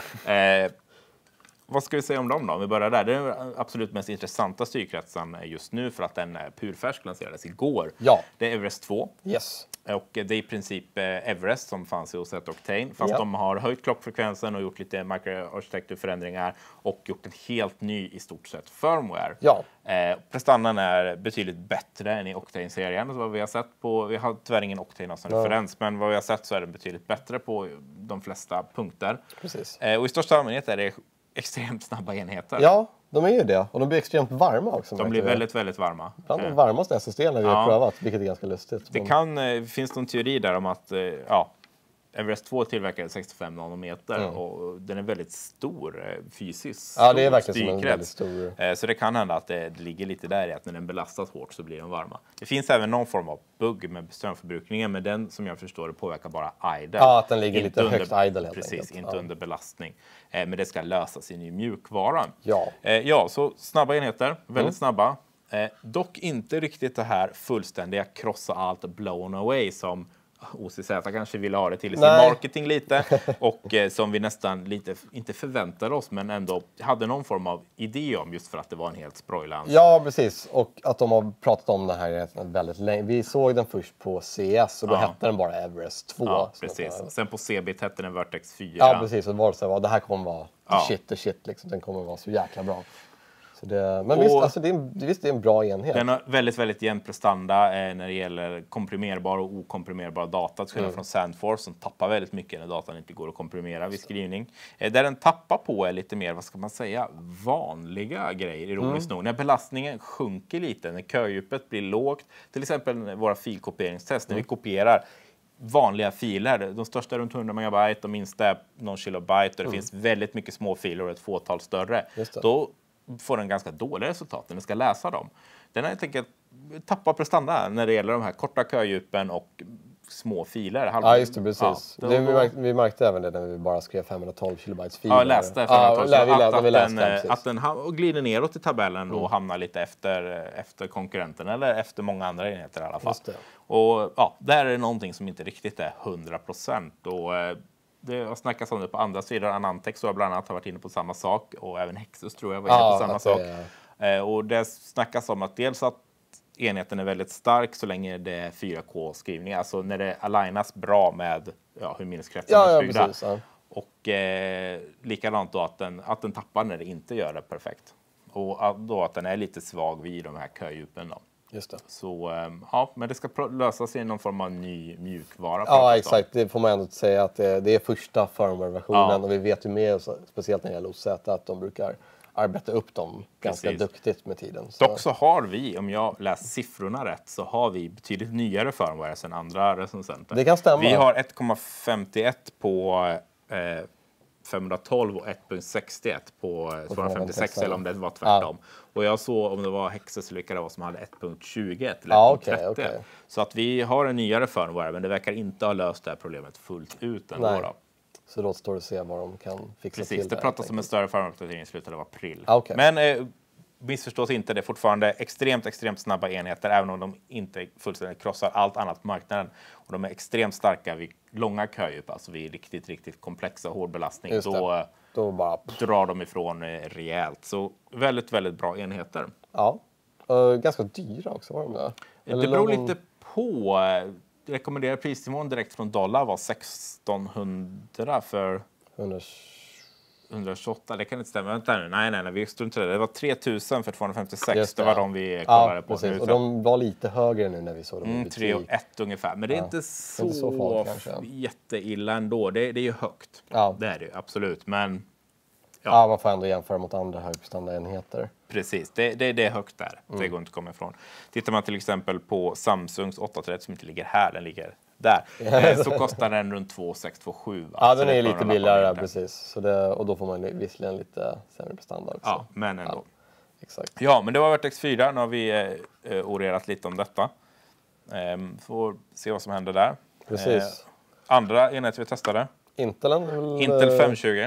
Vad ska vi säga om dem då? Om vi börjar där. Det är den absolut mest intressanta styrkretsen just nu för att den är purfärsk, lanserades igår. Ja. Det är Everest 2. Yes. Och det är i princip Everest som fanns i OZ Octane. Fast de har höjt klockfrekvensen och gjort lite microarkitekturförändringar och gjort en helt ny i stort sett firmware. Ja. Prestandan är betydligt bättre än i Octane-serien. Vad vi har sett på, vi har tyvärr ingen Octane som referens, men vad vi har sett så är den betydligt bättre på de flesta punkter. Precis. Och i största allmänhet är det extremt snabba enheter. Ja, de är ju det. Och de blir extremt varma också. De blir väldigt, väldigt varma. Bland de varmaste SSD när vi har prövat, vilket är ganska lustigt. Det finns någon teori där om att Everest 2 tillverkar 65 nanometer och den är väldigt stor fysiskt. Ja, det är verkligen som en väldigt stor. Så det kan hända att det ligger lite där i att när den belastas hårt så blir den varma. Det finns även någon form av bugg med strömförbrukningen, men den som jag förstår det påverkar bara idle. Ja, att den ligger inte lite högt idle helt precis, enkelt. Inte under belastning. Men det ska lösas i ny mjukvara. Ja. Så snabba enheter, väldigt snabba. Dock inte riktigt det här fullständiga krossa allt blown away som OCZ kanske ville ha det till i sin marketing lite och som vi nästan lite, inte förväntade oss, men ändå hade någon form av idé om, just för att det var en helt sproilans. Ja, precis. Och att de har pratat om det här väldigt länge. Vi såg den först på CS och då hette den bara Everest 2. Ja, precis. Sen på CeBIT hette den Vertex 4. Ja, precis. Och det var så här, det här kommer vara shit liksom. Den kommer vara så jäkla bra. Men visst, det är en bra enhet. Den har väldigt, väldigt jämn prestanda när det gäller komprimerbar och okomprimerbar data. Till skillnad från Sandforce som tappar väldigt mycket när datan inte går att komprimera vid skrivning. Där den tappar på är lite mer, vad ska man säga, vanliga grejer, ironiskt nog. När belastningen sjunker lite, när ködjupet blir lågt. Till exempel våra filkopieringstest, när vi kopierar vanliga filer. De största är runt 100 megabyte, de minsta är någon kilobyte. Och det finns väldigt mycket små filer och ett fåtal större. Då får den ganska dåliga resultat när den ska läsa dem. Den har helt enkelt tappat prestanda när det gäller de här korta ködjupen och små filer. Ja, just det, precis. Vi märkte även det när vi bara skrev 512 kilobytes filer. Ja, läste 512 att den glider neråt i tabellen och hamnar lite efter konkurrenten, eller efter många andra enheter i alla fall. Och där är det någonting som inte riktigt är 100%. Och det har snackats om det på andra sidor. Anantex har bland annat varit inne på samma sak. Och även Hexus tror jag var inne på samma sak. Och det snackas om att dels att enheten är väldigt stark så länge det är 4K-skrivningar. Alltså när det alignas bra med hur minneskretsen är uppbyggda. Precis, och likadant då att den tappar när det inte gör det perfekt. Och då att den är lite svag vid de här ködjupen då. Just det. Så men det ska lösas i någon form av ny mjukvara. Ja, exakt. Det får man ändå säga att det är första firmware-versionen och vi vet ju mer, speciellt när det gäller OZ, att de brukar arbeta upp dem ganska duktigt med tiden. Dock så har vi, om jag läser siffrorna rätt, så har vi betydligt nyare firmware än andra recensenter. Det kan stämma. Vi har 1,51 på 512 och 1.61 på 256 eller om det var tvärtom. Och jag såg om det var Hexus eller vilka det var som hade 1.21 eller 1.30. Okay. Så att vi har en nyare firmware, men det verkar inte ha löst det här problemet fullt ut ändå. Då. Så då står det att se vad de kan fixa till. Det pratas om en större firmware-uppdatering i slutet av april. Okay. Men missförstås inte, det är fortfarande extremt snabba enheter, även om de inte fullständigt krossar allt annat på marknaden. Och de är extremt starka vid långa ködjup, alltså vid riktigt komplexa hård belastning. Då bara drar de ifrån rejält. Så väldigt, väldigt bra enheter. Ja, ganska dyra också var de där. Det beror lite på. Rekommenderad prisnivån direkt från dollar var 1600 för 128, det kan inte stämma. Vänta nu, nej, vi struntade. Det var 3000 för 256, det var de vi kollade på. Precis. Och de var lite högre nu när vi såg dem i butik. 3 och 1 ungefär, men det är inte så jätteilla ändå. Det är ju högt. Ja. Det är det ju, absolut. Men man får ändå jämföra mot andra högprestandaenheter. Precis, det är högt där. Det går inte att komma ifrån. Tittar man till exempel på Samsungs 830 som inte ligger här, den ligger där. Så kostar den runt 2627. Ja, den är lite billigare, precis. Så och då får man visserligen lite sämre prestanda också. Ja, men ändå. Ja, exakt. Ja, men det var Vertex 4. Nu har vi orerat lite om detta. Får se vad som händer där. Precis. Andra enheter vi testade. Intel 520.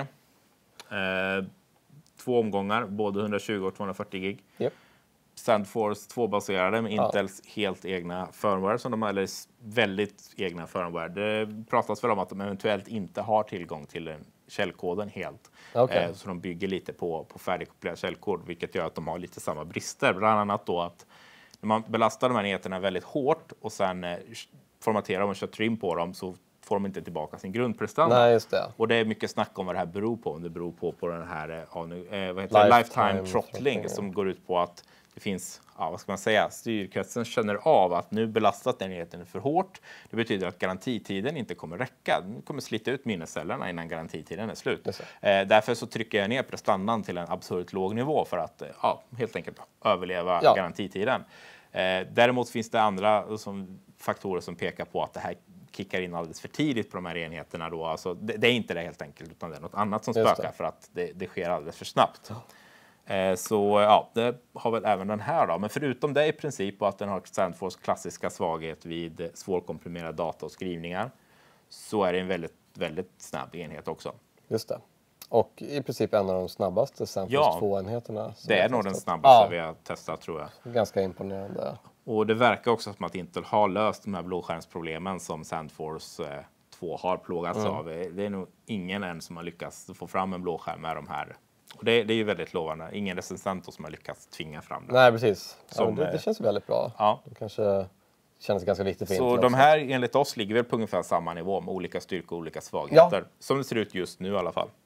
2 omgångar, både 120 och 240 gig. Yep. Sandforce 2-baserade med Intels helt egna firmware, eller väldigt egna firmware. Det pratas väl om att de eventuellt inte har tillgång till källkoden helt. Okay. Så de bygger lite på färdigkopplerad källkod, vilket gör att de har lite samma brister. Bland annat då att när man belastar de här enheterna väldigt hårt och sen formaterar dem och kör trim på dem så får de inte tillbaka sin grundprestanda. Nej, just det. Och det är mycket snack om vad det här beror på. Om det beror på den här lifetime throttling som går ut på att det finns, vad ska man säga, styrkretsen känner av att nu belastat den enheten för hårt. Det betyder att garantitiden inte kommer räcka. Den kommer slita ut minnescellerna innan garantitiden är slut. Därför så trycker jag ner prestandan till en absurt låg nivå för att helt enkelt överleva garantitiden. Däremot finns det andra faktorer som pekar på att det här kickar in alldeles för tidigt på de här enheterna. Då. Alltså, det är inte det helt enkelt, utan det är något annat som spökar för att det sker alldeles för snabbt. Så det har väl även den här då. Men förutom det i princip och att den har SANDFORCE klassiska svaghet vid svårkomprimerad data och skrivningar så är det en väldigt, väldigt snabb enhet också. Just det. Och i princip en av de snabbaste SANDFORCE 2-enheterna. Det är nog den snabbaste vi har testat tror jag. Ganska imponerande. Och det verkar också som att Intel har löst de här blåskärmsproblemen som SANDFORCE 2 har plågats av. Det är nog ingen än som har lyckats få fram en blåskärm med de här. Och det är ju väldigt lovande. Ingen recensent som har lyckats tvinga fram det. Nej, precis. Det känns väldigt bra. Ja. Det kanske känns ganska viktigt för Intel. Så de här enligt oss ligger väl på ungefär samma nivå med olika styrkor och olika svagheter. Ja. Som det ser ut just nu i alla fall.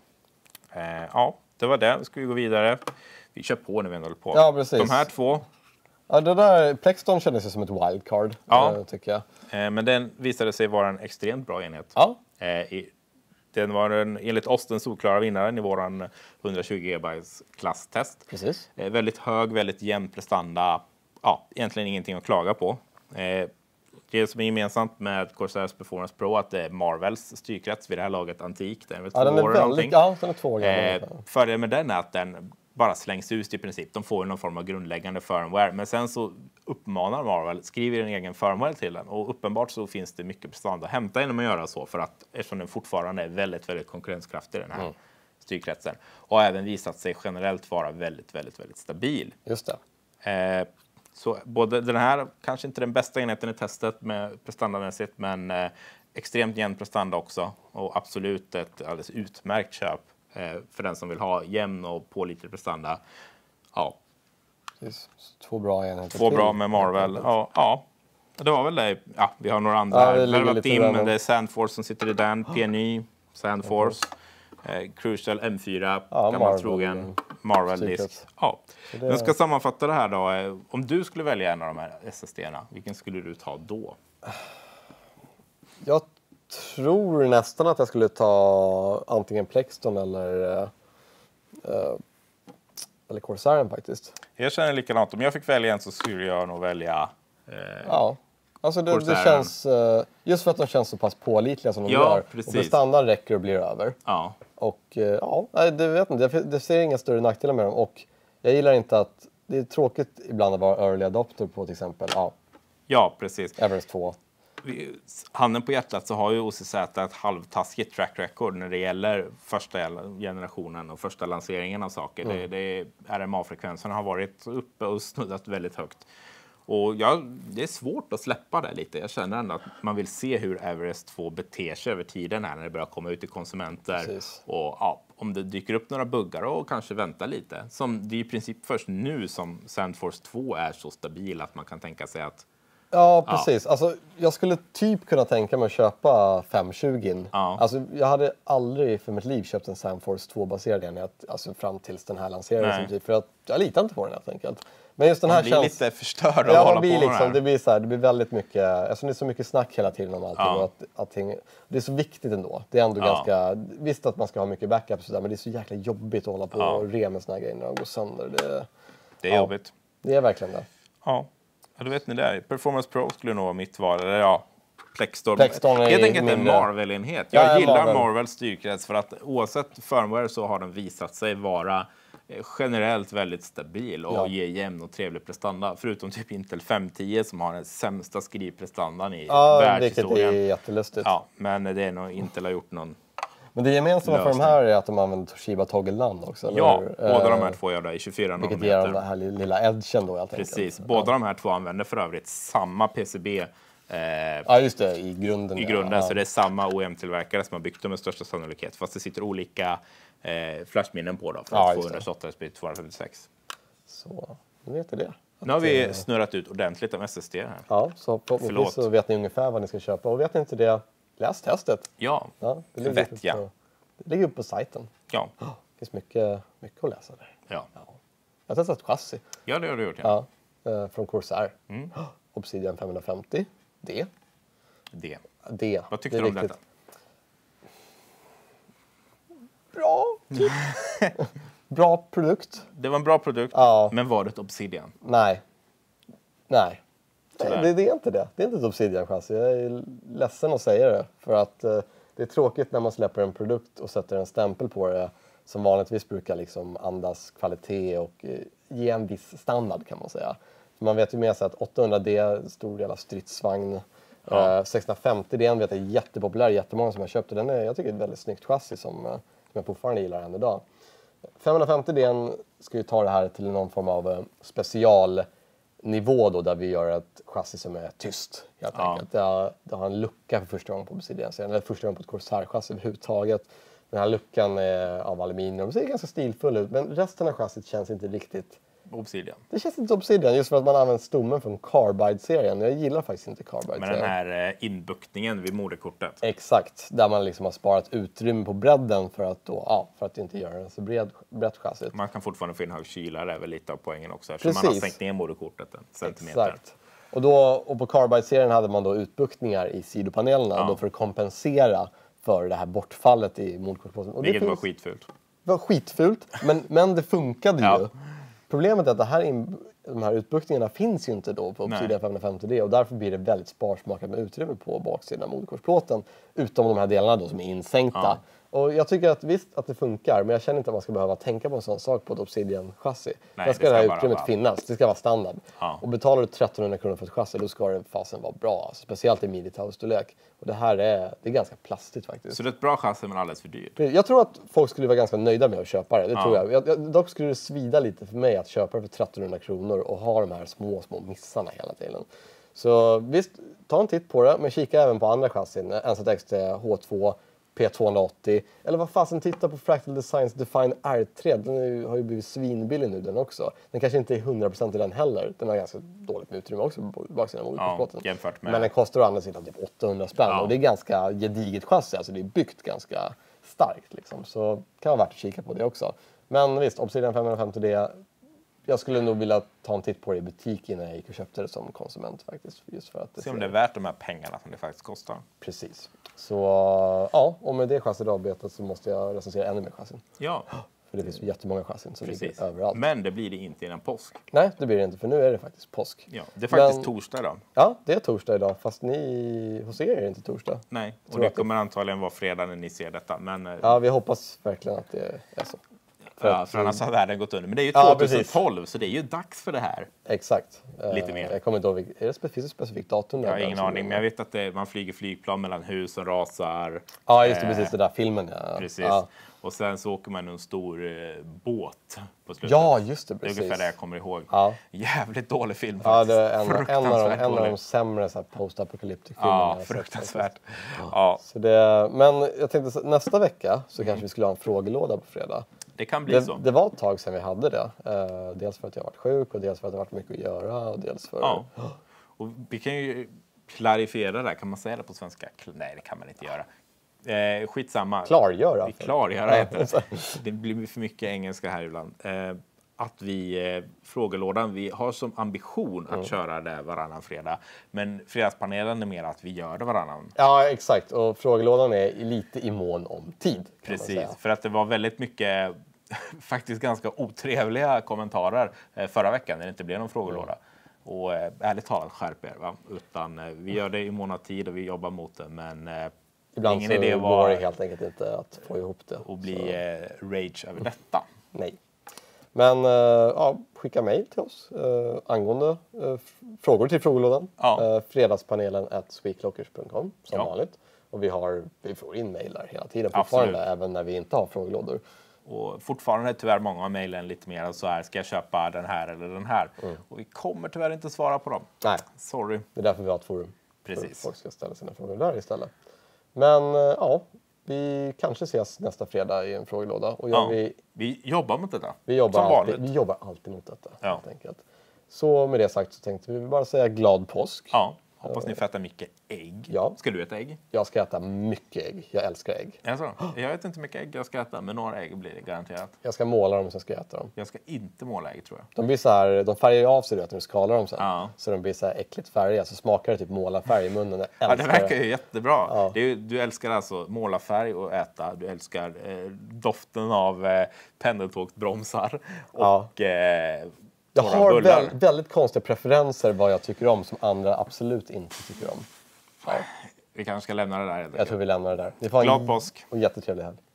Det var det. Nu ska vi gå vidare. Vi kör på när vi ändå håller på. Ja, precis. De här två. Ja, det där Plexton kändes ju som ett wildcard, tycker jag. Men den visade sig vara en extremt bra enhet. Ja. Den var enligt oss den solklara vinnaren i våran 120 GB klasstest. Precis. Väldigt hög, väldigt jämn prestanda. Egentligen ingenting att klaga på. Det som är gemensamt med Corsairs Performance Pro att det är Marvells styrkrets vid det här laget antik. Den är väl 2 år eller någonting. Ja, den är 2 år. Fördelen med den är att den bara slängs ut i princip. De får någon form av grundläggande firmware. Men sen så uppmanar Marvel, skriver en egen firmware till den. Och uppenbart så finns det mycket prestanda att hämta genom att göra så. För att eftersom den fortfarande är väldigt, väldigt konkurrenskraftig den här styrkretsen. Och även visat sig generellt vara väldigt, väldigt, väldigt stabil. Just det. Så både den här, kanske inte den bästa enheten i testet med prestandamässigt. Men extremt jämn prestanda också. Och absolut ett alldeles utmärkt köp. För den som vill ha jämn och pålitlig prestanda. Ja. Två bra enheter. 2 bra med Marvel. Ja. Det var väl det. Ja, vi har några andra. Men det är SANDFORCE som sitter i den. PNY, SANDFORCE. Crucial M4. Gammalt trogen. Marvel-disk. Ja. Jag ska sammanfatta det här då. Om du skulle välja en av de här SSD-erna, vilken skulle du ta då? Jag tror nästan att jag skulle ta antingen Plexton eller Corsairen faktiskt. Jag känner likadant. Om jag fick välja en så skulle jag nog välja alltså det känns just för att de känns så pass pålitliga som de gör. Precis. Och prestandan räcker och blir över. Ja. Och det ser inga större nackdelar med dem. Och jag gillar inte att det är tråkigt ibland att vara early adopter på till exempel. Ja, precis. Everest 2. Handen på hjärtat så har ju OCZ ett halvtaskigt track record när det gäller första generationen och första lanseringen av saker. RMA-frekvensen har varit uppe och snuddat väldigt högt. Och det är svårt att släppa det lite. Jag känner ändå att man vill se hur Everest 2 beter sig över tiden här när det börjar komma ut till konsumenter. Precis. Och om det dyker upp några buggar och kanske vänta lite. Det är i princip först nu som SANDFORCE 2 är så stabil att man kan tänka sig att Ja, precis. Alltså, jag skulle typ kunna tänka mig att köpa 520. Alltså, jag hade aldrig för mitt liv köpt en SANDFORCE 2-baserad enhet fram tills den här lanserades. För att jag litar inte på den helt enkelt. Men just den här blir lite förstörd av att hålla på med det blir så här, det blir väldigt mycket, eftersom det är så mycket snack hela tiden om allting och allting, det är så viktigt ändå. Det är ändå ganska, visst att man ska ha mycket backup och sådär, men det är så jäkla jobbigt att hålla på och re med såna här grejer när de går sönder. Det är jobbigt. Det är verkligen det. Ja, då vet ni det. Performance Pro skulle nog vara mitt val. Eller Plexton är helt enkelt en Marvel-enhet. Jag gillar Marvels styrkrets för att oavsett firmware så har den visat sig vara generellt väldigt stabil och ger jämn och trevlig prestanda. Förutom typ Intel 510 som har den sämsta skrivprestandan i världshistorien. Vilket är jättelustigt. Ja, men det är nog Intel har gjort någon. Men det gemensamma för de här är att de använder Toshiba Toggle NAND också. Ja, båda de här två gör det i 24 nanometer. Vilket ger dem den här lilla edgen då helt enkelt. Precis, båda de här två använder för övrigt samma PCB. Just det, i grunden. I grunden, så det är samma OEM-tillverkare som har byggt dem med största sannolikhet. Fast det sitter olika flashminnen på då för att få 128 respektive 256. Så, nu vet du det. Nu har vi snurrat ut ordentligt om SSD här. Ja, så förhoppningsvis så vet ni ungefär vad ni ska köpa. Och vet ni inte det, läs testet. Ja, det ligger upp på sajten. Ja. Det finns mycket att läsa där. Ja. Jag har testat chassi. Ja, det har du gjort. Ja. Från Corsair. Obsidian 550. D. Vad tyckte du om detta? Bra, typ. Bra produkt. Det var en bra produkt, men var det ett Obsidian? Nej. Det är inte det. Det är inte ett Obsidian-chassi. Jag är ledsen att säga det. För att det är tråkigt när man släpper en produkt och sätter en stämpel på det som vanligtvis brukar liksom andas kvalitet och ge en viss standard, kan man säga. Man vet ju med sig att 800D, stor jävla stridsvagn. 650D vet jag är jättepopulär, jättemånga som har köpt den. Jag tycker det är ett väldigt snyggt chassi som jag fortfarande gillar än idag. 550D ska ju ta det här till någon form av specialnivå då, där vi gör ett chassi som är tyst. Helt enkelt. Det har en lucka för första gången på Obsidian-serien, eller första gången på ett Corsair-chassi överhuvudtaget. Den här luckan är av aluminium, det ser ganska stilfull ut, men resten av chassit känns inte riktigt Obsidian. Det känns inte Obsidian, just för att man använder stommen från Carbide-serien. Jag gillar faktiskt inte Carbide-serien. Men den här inbuktningen vid moderkortet. Exakt, där man liksom har sparat utrymme på bredden för att inte göra den så brett chassit. Man kan fortfarande få in hög kyla, det är väl lite av poängen också. Eftersom man har sänkt ner moderkortet en centimeter. Exakt. Och på Carbide-serien hade man då utbuktningar i sidopanelerna då för att kompensera för det här bortfallet i moderkortsplåten. Vilket var skitfult. Det var skitfult, men det funkade ju. Problemet är att de här utbuktningarna finns ju inte då på Obsidian 550D och därför blir det väldigt sparsmakat med utrymme på baksidan av moderkortsplåten, utom de här delarna då som är insänkta. Och jag tycker att visst att det funkar, men jag känner inte att man ska behöva tänka på en sån sak på ett Obsidian-chassi. Där ska det här utrymmet finnas, det ska vara standard. Och betalar du 1300 kronor för ett chassi, då ska det fasen vara bra. Alltså, speciellt i midi-tower-storlek. Och det här är ganska plastigt faktiskt. Så det är ett bra chassi men alldeles för dyrt? Jag tror att folk skulle vara ganska nöjda med att köpa det, det tror jag. Dock skulle det svida lite för mig att köpa det för 1300 kronor och ha de här små missarna hela tiden. Så visst, ta en titt på det, men kika även på andra chassin. NZXT, H2, P280, eller vad fasen, titta på Fractal Designs Define R3. Den har ju blivit svinbillig nu den också. Den kanske inte är 100% i den heller. Den har ganska dåligt med utrymme också på baksidan av moderkortsplåten. Men den kostar å andra sidan typ 800 spänn och det är ganska gediget chassi, alltså det är byggt ganska starkt liksom. Så kan vara värt att kika på det också. Men visst, Obsidian 550D, jag skulle nog vilja ta en titt på det i butik innan jag gick och köpte det som konsument faktiskt. Just för att se om det är värt de här pengarna som det faktiskt kostar. Precis. Så och med det chassit avbetat så måste jag recensera ännu mer chassin. Ja. För det finns jättemånga chassin som ligger överallt. Men det blir det inte innan påsk. Nej, det blir det inte, för nu är det faktiskt påsk. Ja, det är faktiskt torsdag idag. Ja, det är torsdag idag, fast hos er är det inte torsdag. Nej, och det kommer antagligen vara fredag när ni ser detta. Men, vi hoppas verkligen att det är så. För annars har världen gått under. Men det är ju 2012, så det är ju dags för det här. Exakt. Lite mer. Jag kommer inte ihåg, finns det ett specifikt datum? Jag har ingen aning, men jag vet att man flyger flygplan mellan hus som rasar. Ja, just det, precis, det där filmen. Ja. Precis. Ja. Och sen så åker man en stor båt på slutet. Ja, just det, precis. Det är ungefär det jag kommer ihåg. Ja. Jävligt dålig film faktiskt. Ja, det är en av de sämre post-apocalyptic-filmerna. Ja, fruktansvärt. Ja. Så men jag tänkte nästa vecka så kanske vi skulle ha en frågelåda på fredag. Det kan bli så. Det var ett tag sedan vi hade det. Dels för att jag varit sjuk och dels för att det varit mycket att göra. Och dels för... Ja. Och vi kan ju klarifiera det. Kan man säga det på svenska? Nej, det kan man inte göra. Skitsamma. Klargöra. Vi klargöra heter det. Det blir för mycket engelska här ibland. Att frågelådan, vi har som ambition att köra det varannan fredag. Men fredagspanelen är mer att vi gör det varannan. Ja, exakt. Och frågelådan är lite i mån om tid. Precis, för att det var väldigt mycket faktiskt ganska otrevliga kommentarer förra veckan när det inte blev någon frågelåda. Och ärligt talat, skärp er, va? Utan vi gör det i mån av tid och vi jobbar mot det, men ibland ingen idé går det helt enkelt inte att få ihop det. Och bli rage över detta. Nej. Men skicka mejl till oss angående frågor till frågelådan. Fredagspanelen@sweetlockers.com som vanligt. Och vi får in mejl där hela tiden fortfarande, även när vi inte har frågelådor. Och fortfarande tyvärr många av mejlen lite mer så här, ska jag köpa den här eller den här? Och vi kommer tyvärr inte svara på dem. Nej. Sorry. Det är därför vi har ett forum. Precis. Folk ska ställa sina frågor där istället. Men vi kanske ses nästa fredag i en frågelåda. Och vi jobbar mot detta. Vi jobbar alltid mot detta, helt enkelt. Så med det sagt så tänkte vi bara säga glad påsk. Ja, hoppas ni får äta mycket ägg. Ja. Ska du äta ägg? Jag ska äta mycket ägg. Jag älskar ägg. Alltså, jag vet inte hur mycket ägg jag ska äta, men några ägg blir det garanterat. Jag ska måla dem och sen ska jag äta dem. Jag ska inte måla ägg, tror jag. De blir så här, de färgar ju av sig när du skalar dem sen. Ja. Så de blir så här äckligt färdiga, så smakar det typ målarfärg i munnen. Ja, det verkar ju jättebra. Ja. Du älskar alltså målarfärg och äta. Du älskar doften av pendeltågsbromsar och jag har väldigt konstiga preferenser vad jag tycker om som andra absolut inte tycker om. Ja. Vi kanske ska lämna det där. Jag tror vi lämnar det där. Glad påsk. Och jättetrevlig helg.